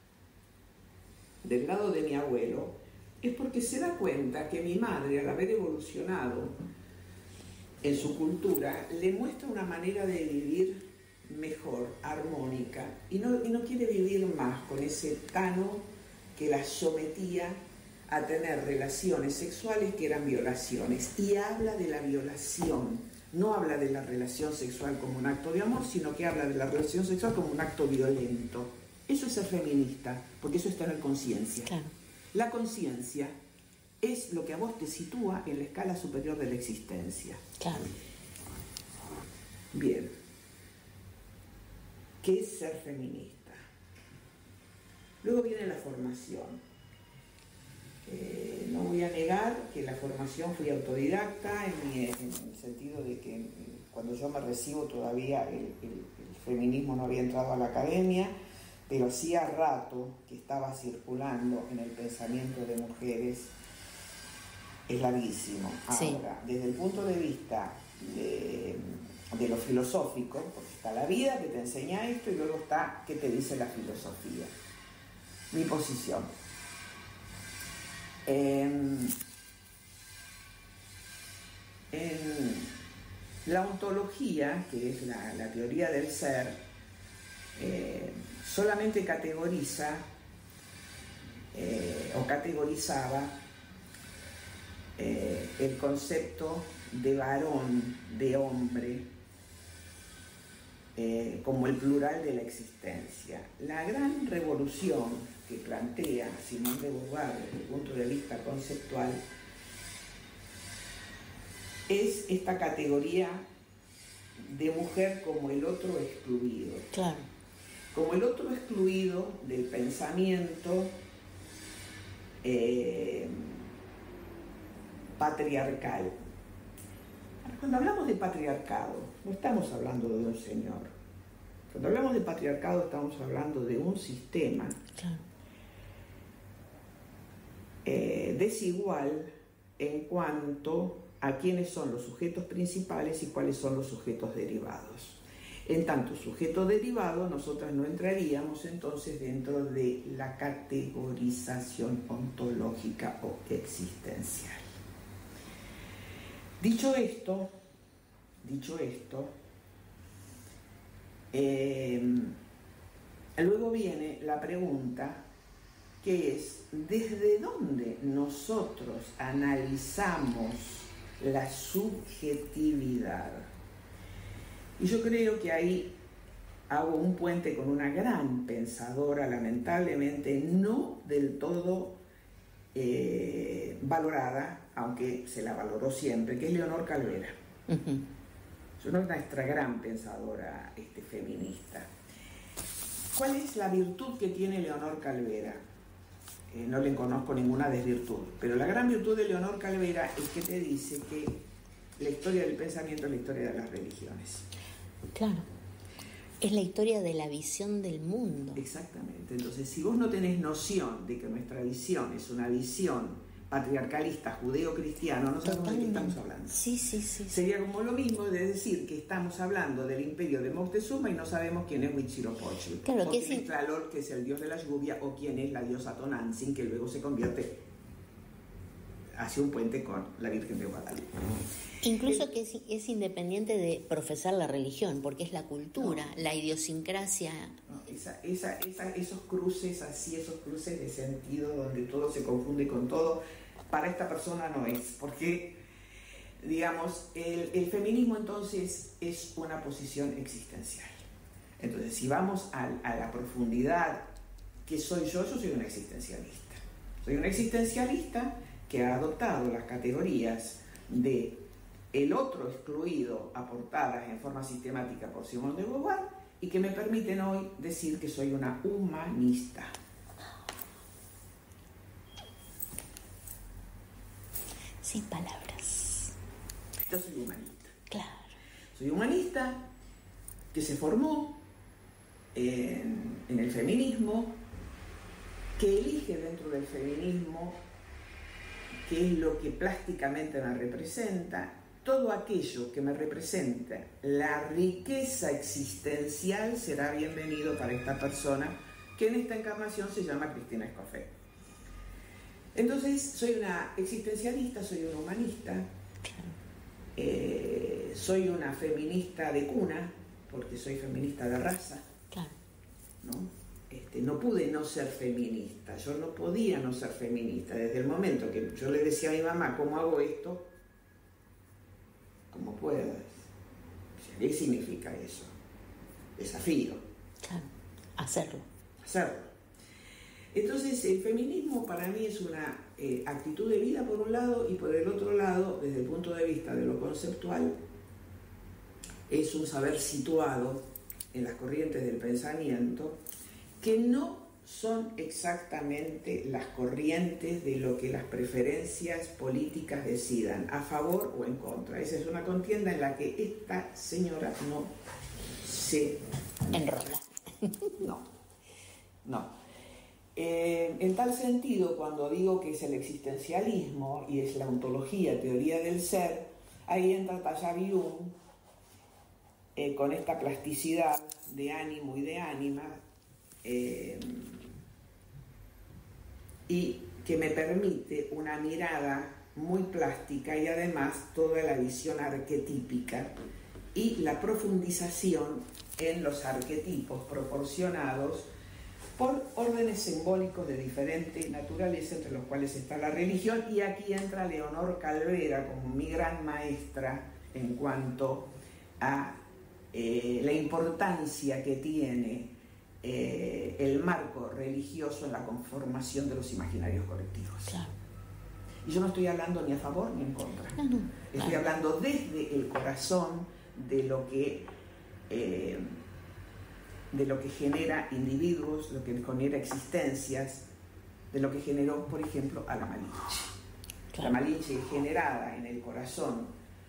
del lado de mi abuelo, es porque se da cuenta que mi madre, al haber evolucionado en su cultura, le muestra una manera de vivir mejor, armónica, y no, y no quiere vivir más con ese tano que la sometía a tener relaciones sexuales que eran violaciones. Y habla de la violación, no habla de la relación sexual como un acto de amor, sino que habla de la relación sexual como un acto violento. Eso es ser feminista, porque eso es tener conciencia. Claro. La conciencia es lo que a vos te sitúa en la escala superior de la existencia. Claro. Bien. ¿Qué es ser feminista? Luego viene la formación. Eh, no voy a negar que la formación fui autodidacta en, mi, en el sentido de que cuando yo me recibo todavía el, el, el feminismo no había entrado a la academia, pero hacía rato que estaba circulando en el pensamiento de mujeres. Es larguísimo. Sí. Ahora, desde el punto de vista de, de lo filosófico, porque está la vida que te enseña esto y luego está qué te dice la filosofía. Mi posición. En, en la ontología, que es la, la teoría del ser, eh, solamente categoriza eh, o categorizaba eh, el concepto de varón, de hombre, eh, como el plural de la existencia. La gran revolución que plantea Simone de Beauvoir desde el punto de vista conceptual es esta categoría de mujer como el otro excluido. Claro. Como el otro excluido del pensamiento eh, patriarcal. Cuando hablamos de patriarcado, no estamos hablando de un señor. Cuando hablamos de patriarcado estamos hablando de un sistema Claro. eh, desigual en cuanto a quiénes son los sujetos principales y cuáles son los sujetos derivados. En tanto sujeto derivado, nosotras no entraríamos entonces dentro de la categorización ontológica o existencial. Dicho esto, dicho esto, eh, luego viene la pregunta que es, ¿desde dónde nosotros analizamos la subjetividad? Y yo creo que ahí hago un puente con una gran pensadora, lamentablemente no del todo eh, valorada, aunque se la valoró siempre, que es Leonor Calvera. Uh-huh. Es una nuestra gran pensadora este, feminista. ¿Cuál es la virtud que tiene Leonor Calvera? Eh, no le conozco ninguna desvirtud, pero la gran virtud de Leonor Calvera es que te dice que la historia del pensamiento es la historia de las religiones. Claro. Es la historia de la visión del mundo. Exactamente. Entonces, si vos no tenés noción de que nuestra visión es una visión patriarcalista, judeo-cristiano, no sabemos de qué estamos hablando. Sí, sí, sí. Sería como lo mismo de decir que estamos hablando del imperio de Moctezuma y no sabemos quién es Huitzilopochtli. Claro, o que quién sí. es Tlaloc, que es el dios de la lluvia, o quién es la diosa Tonantzin, que luego se convierte hacia un puente con la Virgen de Guadalupe. Incluso que es, es independiente de profesar la religión, porque es la cultura, no. la idiosincrasia. No, esa, esa, esa, esos cruces así, esos cruces de sentido donde todo se confunde con todo, para esta persona no es, porque, digamos, el, el feminismo entonces es una posición existencial. Entonces, si vamos a, a la profundidad que soy yo, yo soy una existencialista. Soy una existencialista que ha adoptado las categorías de el otro excluido aportadas en forma sistemática por Simone de Beauvoir y que me permiten hoy decir que soy una humanista. Sin palabras. Yo soy humanista. Claro. Soy humanista que se formó en, en el feminismo, que elige dentro del feminismo qué es lo que plásticamente me representa, todo aquello que me representa la riqueza existencial será bienvenido para esta persona que en esta encarnación se llama Cristina Escofet. Entonces, soy una existencialista, soy una humanista, eh, soy una feminista de cuna, porque soy feminista de raza, claro. ¿no? Este, no pude no ser feminista, yo no podía no ser feminista. Desde el momento que yo le decía a mi mamá, ¿cómo hago esto? ¿Cómo puedas? ¿Qué significa eso? Desafío. Claro, hacerlo. Hacerlo. Entonces, el feminismo para mí es una eh, actitud de vida por un lado, y por el otro lado, desde el punto de vista de lo conceptual, es un saber situado en las corrientes del pensamiento que no son exactamente las corrientes de lo que las preferencias políticas decidan, a favor o en contra. Esa es una contienda en la que esta señora no se enrola. No, no. Eh, en tal sentido, cuando digo que es el existencialismo y es la ontología, teoría del ser, ahí entra Tallavi Lum eh, con esta plasticidad de ánimo y de ánima, eh, y que me permite una mirada muy plástica y además toda la visión arquetípica y la profundización en los arquetipos proporcionados por órdenes simbólicos de diferente naturaleza, entre los cuales está la religión, y aquí entra Leonor Calvera como mi gran maestra en cuanto a eh, la importancia que tiene eh, el marco religioso en la conformación de los imaginarios colectivos. Claro. Y yo no estoy hablando ni a favor ni en contra. No, no, estoy claro. hablando desde el corazón de lo que... Eh, de lo que genera individuos, lo que genera existencias, de lo que generó, por ejemplo, a la Malinche. Claro. La Malinche generada en el corazón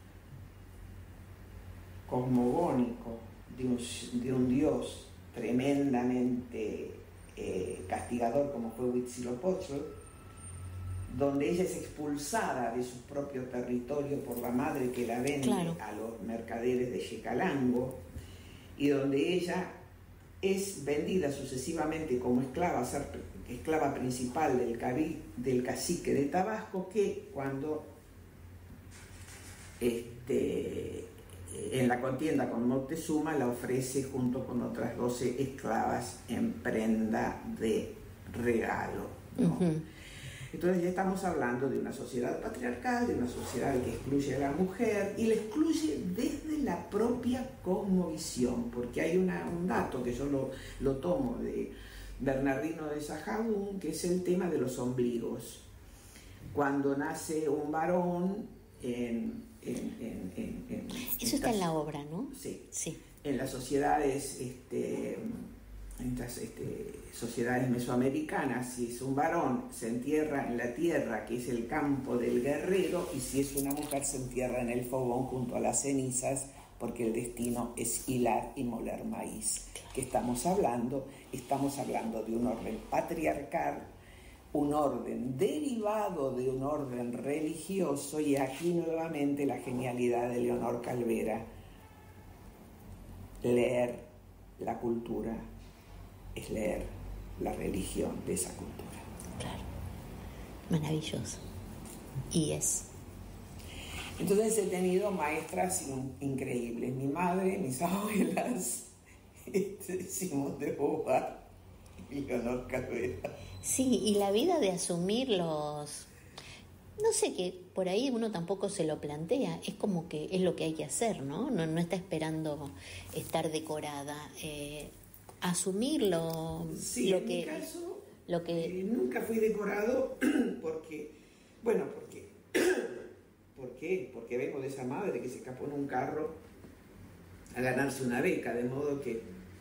cosmogónico de un, de un dios tremendamente eh, castigador como fue Huitzilopochtli, donde ella es expulsada de su propio territorio por la madre que la vende claro. a los mercaderes de Yecalango, y donde ella es vendida sucesivamente como esclava, ser esclava principal del, cabi, del cacique de Tabasco, que cuando este, en la contienda con Moctezuma la ofrece junto con otras doce esclavas en prenda de regalo, ¿no? Uh-huh. Entonces ya estamos hablando de una sociedad patriarcal, de una sociedad que excluye a la mujer y la excluye desde la propia cosmovisión, porque hay una, un dato que yo lo, lo tomo de Bernardino de Sahagún, que es el tema de los ombligos. Cuando nace un varón en... en, en, en, en Eso está en la obra, ¿no? Sí. sí. En las sociedades... Este, en estas este, sociedades mesoamericanas, si es un varón se entierra en la tierra, que es el campo del guerrero, y si es una mujer se entierra en el fogón junto a las cenizas, porque el destino es hilar y moler maíz. ¿Qué estamos hablando? Estamos hablando de un orden patriarcal, un orden derivado de un orden religioso, y aquí nuevamente la genialidad de Leonor Calvera: leer la cultura es leer la religión de esa cultura. Claro, maravilloso. Y es. Entonces he tenido maestras increíbles. Mi madre, mis abuelas, este, Simone de Beauvoir y Leonor Calvera. Sí, y la vida de asumir los... No sé, que por ahí uno tampoco se lo plantea, es como que es lo que hay que hacer, ¿no? No, no está esperando estar decorada. Eh, asumirlo, sí, lo en que... mi caso, Lo que... Eh, nunca fui decorado porque, bueno, porque, ¿por qué? Porque vengo de esa madre que se escapó en un carro a ganarse una beca, de modo que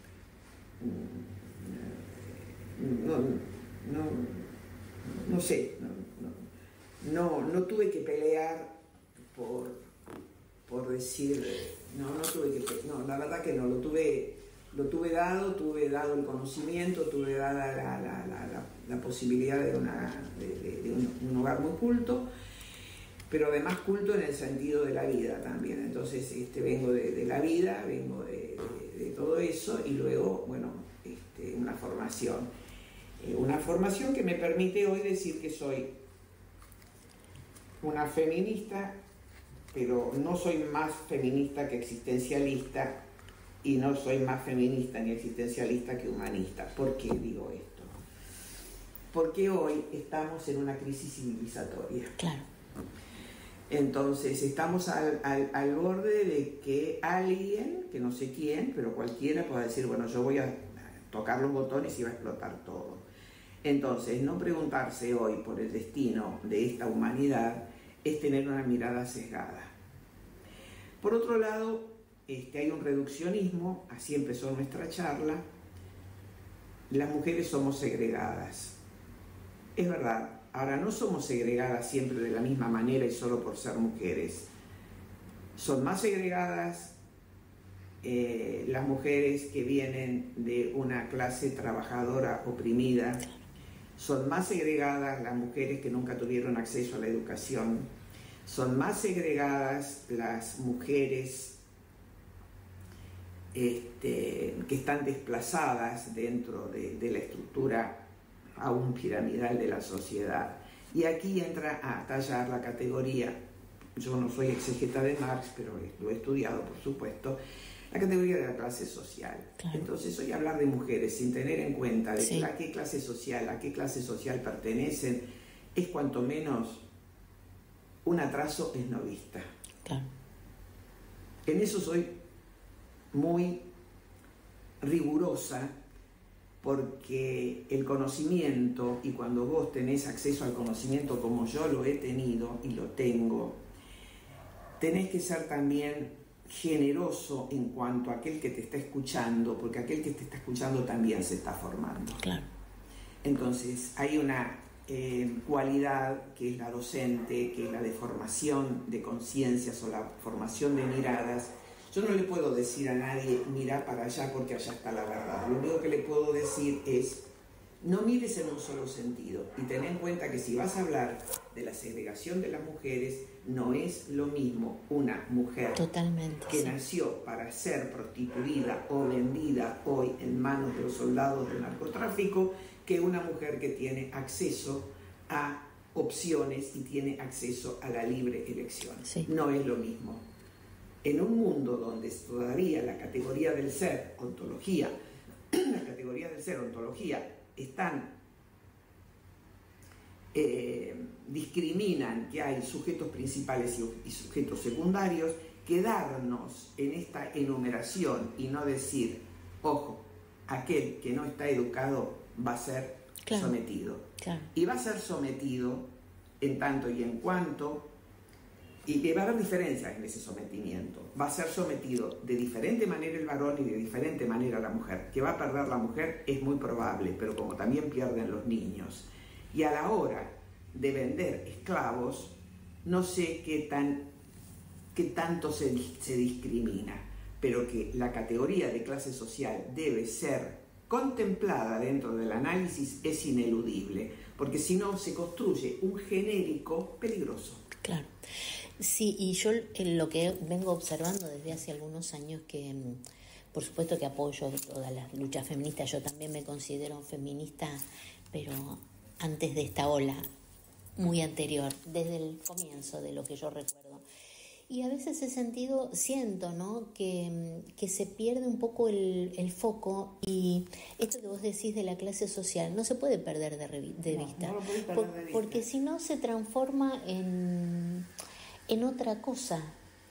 no, no, no sé, no, no, no, no tuve que pelear por, por decir, no, no tuve que pelear, no, la verdad que no, lo tuve, lo tuve dado, tuve dado el conocimiento, tuve dada la, la, la, la, la posibilidad de, una, de, de, de un, un hogar muy culto, pero además culto en el sentido de la vida también. Entonces este, vengo de, de la vida, vengo de, de, de todo eso y luego, bueno, este, una formación. Eh, una formación que me permite hoy decir que soy una feminista, pero no soy más feminista que existencialista y no soy más feminista ni existencialista que humanista. ¿Por qué digo esto? Porque hoy estamos en una crisis civilizatoria. Claro. Entonces estamos al, al, al borde de que alguien, que no sé quién, pero cualquiera pueda decir, bueno, yo voy a tocar los botones y va a explotar todo. Entonces, no preguntarse hoy por el destino de esta humanidad es tener una mirada sesgada. Por otro lado, este, hay un reduccionismo, así empezó nuestra charla, las mujeres somos segregadas. Es verdad. Ahora, no somos segregadas siempre de la misma manera y solo por ser mujeres. Son más segregadas eh, las mujeres que vienen de una clase trabajadora oprimida. Son más segregadas las mujeres que nunca tuvieron acceso a la educación. Son más segregadas las mujeres este, que están desplazadas dentro de, de la estructura aún piramidal de la sociedad. Y aquí entra a tallar la categoría, yo no soy exegeta de Marx, pero lo he estudiado, por supuesto, la categoría de la clase social. Claro. Entonces, hoy hablar de mujeres sin tener en cuenta de sí. a qué clase social, a qué clase social pertenecen, es cuanto menos un atraso esnovista. Claro. En eso soy muy rigurosa, porque el conocimiento, y cuando vos tenés acceso al conocimiento como yo lo he tenido y lo tengo, tenés que ser también generoso en cuanto a aquel que te está escuchando, porque aquel que te está escuchando también se está formando. Claro. Entonces, hay una eh, cualidad que es la docente, que es la de formación de conciencias o la formación de miradas. Yo no le puedo decir a nadie, mira para allá porque allá está la verdad. Lo único que le puedo decir es, no mires en un solo sentido y ten en cuenta que si vas a hablar de la segregación de las mujeres, no es lo mismo una mujer Totalmente, que sí. nació para ser prostituida o vendida hoy en manos de los soldados del narcotráfico que una mujer que tiene acceso a opciones y tiene acceso a la libre elección. Sí. No es lo mismo. En un mundo donde todavía la categoría del ser, ontología, la categoría del ser, ontología, están, eh, discriminan que hay sujetos principales y, y sujetos secundarios, quedarnos en esta enumeración y no decir, ojo, aquel que no está educado va a ser claro. sometido. Claro. Y va a ser sometido en tanto y en cuanto... Y va a haber diferencias en ese sometimiento. Va a ser sometido de diferente manera el varón y de diferente manera la mujer. Que va a perder la mujer es muy probable, pero como también pierden los niños. Y a la hora de vender esclavos, no sé qué, tan, qué tanto se, se discrimina, pero que la categoría de clase social debe ser contemplada dentro del análisis es ineludible, porque si no se construye un genérico peligroso. Claro. Sí, y yo lo que vengo observando desde hace algunos años, que por supuesto que apoyo todas las luchas feministas, yo también me considero feminista, pero antes de esta ola, muy anterior, desde el comienzo de lo que yo recuerdo. Y a veces he sentido, siento, ¿no?, que, que se pierde un poco el, el foco, y esto que vos decís de la clase social no se puede perder de, revi- de no, vista, no lo podés perder por, de vista. porque si no se transforma en... en otra cosa,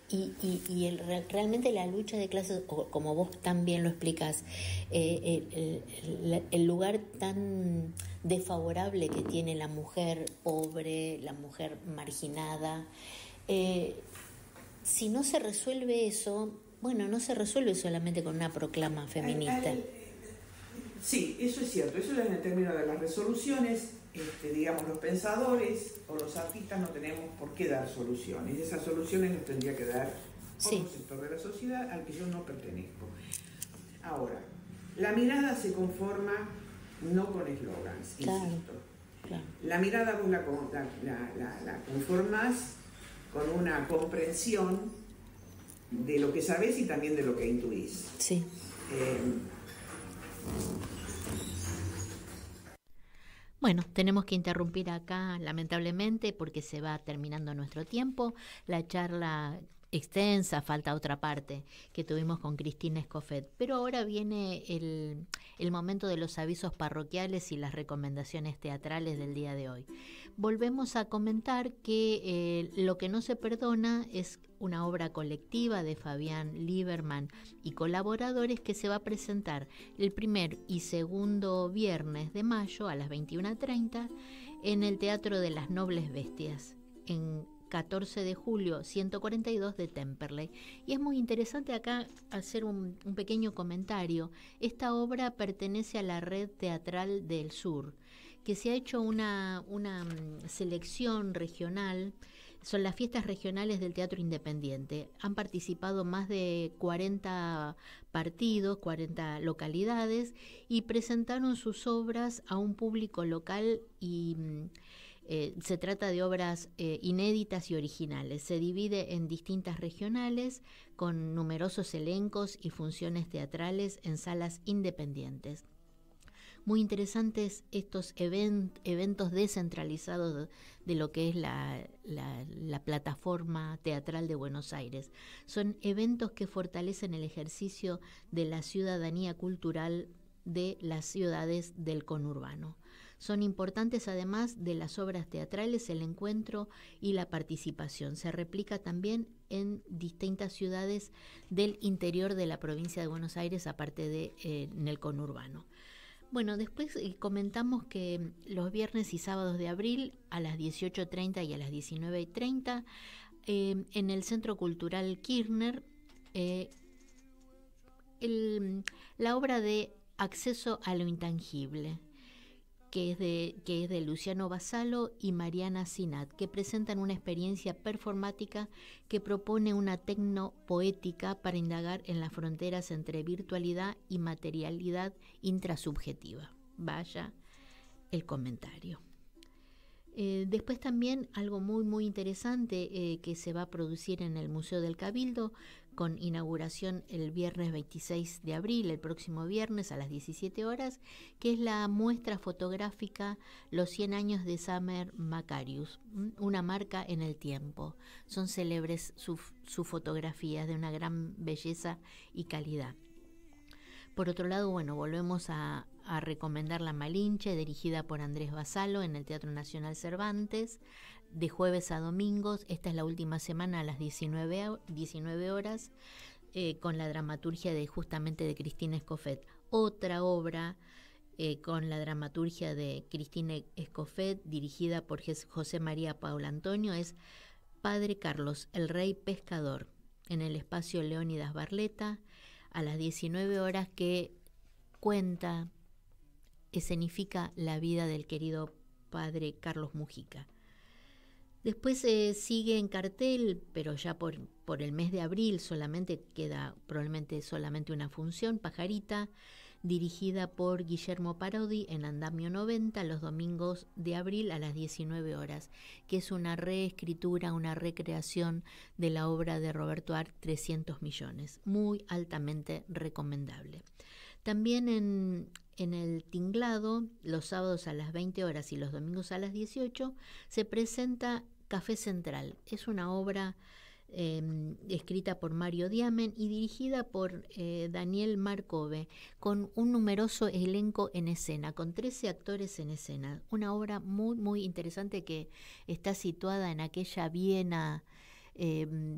Y, y, y el, realmente la lucha de clases, o como vos también lo explicás, eh, el, el, el lugar tan desfavorable que tiene la mujer pobre, la mujer marginada, eh, si no se resuelve eso, bueno, no se resuelve solamente con una proclama feminista. Al, al, sí, eso es cierto, eso es en el término de las resoluciones. Este, digamos, los pensadores o los artistas no tenemos por qué dar soluciones. Esas soluciones las tendría que dar sí. otro sector de la sociedad al que yo no pertenezco. Ahora, la mirada se conforma no con eslogans, claro, insisto. Claro. La mirada vos la, la, la, la conformás con una comprensión de lo que sabés y también de lo que intuís. Sí. Eh, Bueno, tenemos que interrumpir acá, lamentablemente, porque se va terminando nuestro tiempo. La charla extensa, falta otra parte, que tuvimos con Cristina Escofet. Pero ahora viene el, el momento de los avisos parroquiales y las recomendaciones teatrales del día de hoy. Volvemos a comentar que eh, Lo que no se perdona es una obra colectiva de Fabián Lieberman y colaboradores que se va a presentar el primer y segundo viernes de mayo a las veintiuna treinta en el Teatro de las Nobles Bestias, en catorce de julio ciento cuarenta y dos de Temperley. Y es muy interesante acá hacer un, un pequeño comentario. Esta obra pertenece a la Red Teatral del Sur, que se ha hecho una, una selección regional. Son las fiestas regionales del Teatro Independiente. Han participado más de cuarenta partidos, cuarenta localidades, y presentaron sus obras a un público local y eh, se trata de obras eh, inéditas y originales. Se divide en distintas regionales con numerosos elencos y funciones teatrales en salas independientes. Muy interesantes estos event, eventos descentralizados de, de lo que es la, la, la plataforma teatral de Buenos Aires. Son eventos que fortalecen el ejercicio de la ciudadanía cultural de las ciudades del conurbano. Son importantes, además de las obras teatrales, el encuentro y la participación. Se replica también en distintas ciudades del interior de la provincia de Buenos Aires, aparte de eh, en el conurbano. Bueno, después eh, comentamos que los viernes y sábados de abril a las dieciocho treinta y a las diecinueve treinta eh, en el Centro Cultural Kirchner, eh, el, la obra de Acceso a lo Intangible, que es, de, que es de Luciano Basalo y Mariana Sinat, que presentan una experiencia performática que propone una tecnopoética para indagar en las fronteras entre virtualidad y materialidad intrasubjetiva. Vaya el comentario. Eh, después también algo muy muy interesante eh, que se va a producir en el Museo del Cabildo, con inauguración el viernes veintiséis de abril, el próximo viernes a las diecisiete horas, que es la muestra fotográfica Los cien años de Summer Macarius, una marca en el tiempo. Son célebres sus su fotografías de una gran belleza y calidad. Por otro lado, bueno, volvemos a, a recomendar La Malinche, dirigida por Andrés Basalo en el Teatro Nacional Cervantes, de jueves a domingos. Esta es la última semana a las diecinueve horas, eh, con la dramaturgia de justamente de Cristina Escofet. Otra obra eh, con la dramaturgia de Cristina Escofet, dirigida por José María Paul Antonio, es Padre Carlos, el Rey Pescador, en el espacio Leónidas Barleta, a las diecinueve horas, que cuenta, escenifica la vida del querido Padre Carlos Mujica. Después eh, sigue en cartel, pero ya por, por el mes de abril solamente queda probablemente solamente una función, Pajarita, dirigida por Guillermo Parodi en Andamio noventa, los domingos de abril a las diecinueve horas, que es una reescritura, una recreación de la obra de Roberto Arlt, trescientos millones, muy altamente recomendable. También en, en el Tinglado, los sábados a las veinte horas y los domingos a las dieciocho, se presenta Café Central. Es una obra eh, escrita por Mario Diamen y dirigida por eh, Daniel Marcove, con un numeroso elenco en escena, con trece actores en escena. Una obra muy, muy interesante que está situada en aquella Viena eh,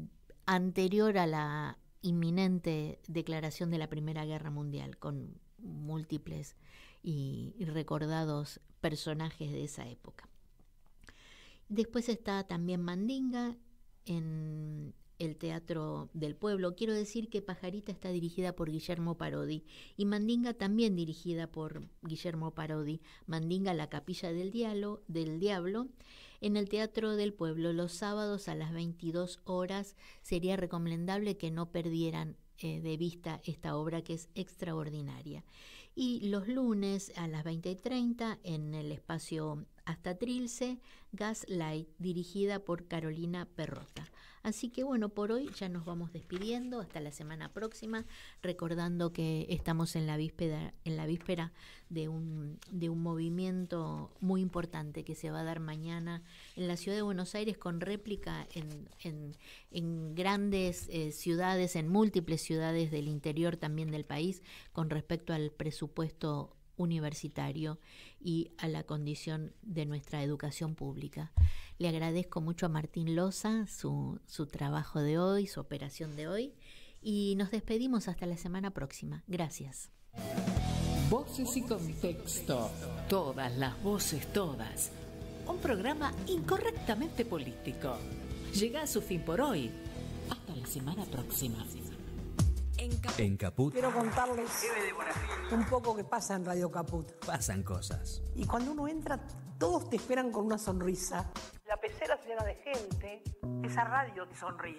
anterior a la inminente declaración de la Primera Guerra Mundial, con múltiples y, y recordados personajes de esa época. Después está también Mandinga en el Teatro del Pueblo. Quiero decir que Pajarita está dirigida por Guillermo Parodi y Mandinga también dirigida por Guillermo Parodi. Mandinga, La Capilla del Diablo, del Diablo, en el Teatro del Pueblo los sábados a las veintidós horas. Sería recomendable que no perdieran eh, de vista esta obra, que es extraordinaria. Y los lunes a las veinte y treinta en el espacio Hasta Trilce, Gaslight, dirigida por Carolina Perrota. Así que bueno, por hoy ya nos vamos despidiendo hasta la semana próxima, recordando que estamos en la víspera, en la víspera de un, de un movimiento muy importante que se va a dar mañana en la ciudad de Buenos Aires, con réplica en, en, en grandes eh, ciudades, en múltiples ciudades del interior también del país, con respecto al presupuesto universitario y a la condición de nuestra educación pública. Le agradezco mucho a Martín Loza su, su trabajo de hoy, su operación de hoy, y nos despedimos hasta la semana próxima. Gracias. Voces y contexto. Todas las voces, todas. Un programa incorrectamente político. Llega a su fin por hoy. Hasta la semana próxima. En Caput Quiero contarles un poco que pasa en Radio Caput. pasan cosas. Y cuando uno entra, todos te esperan con una sonrisa. La pecera se llena de gente. Esa radio te sonríe.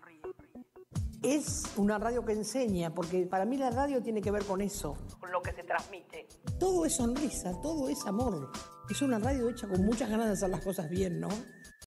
Es una radio que enseña, porque para mí la radio tiene que ver con eso, con lo que se transmite. Todo es sonrisa, todo es amor. Es una radio hecha con muchas ganas de hacer las cosas bien, ¿no?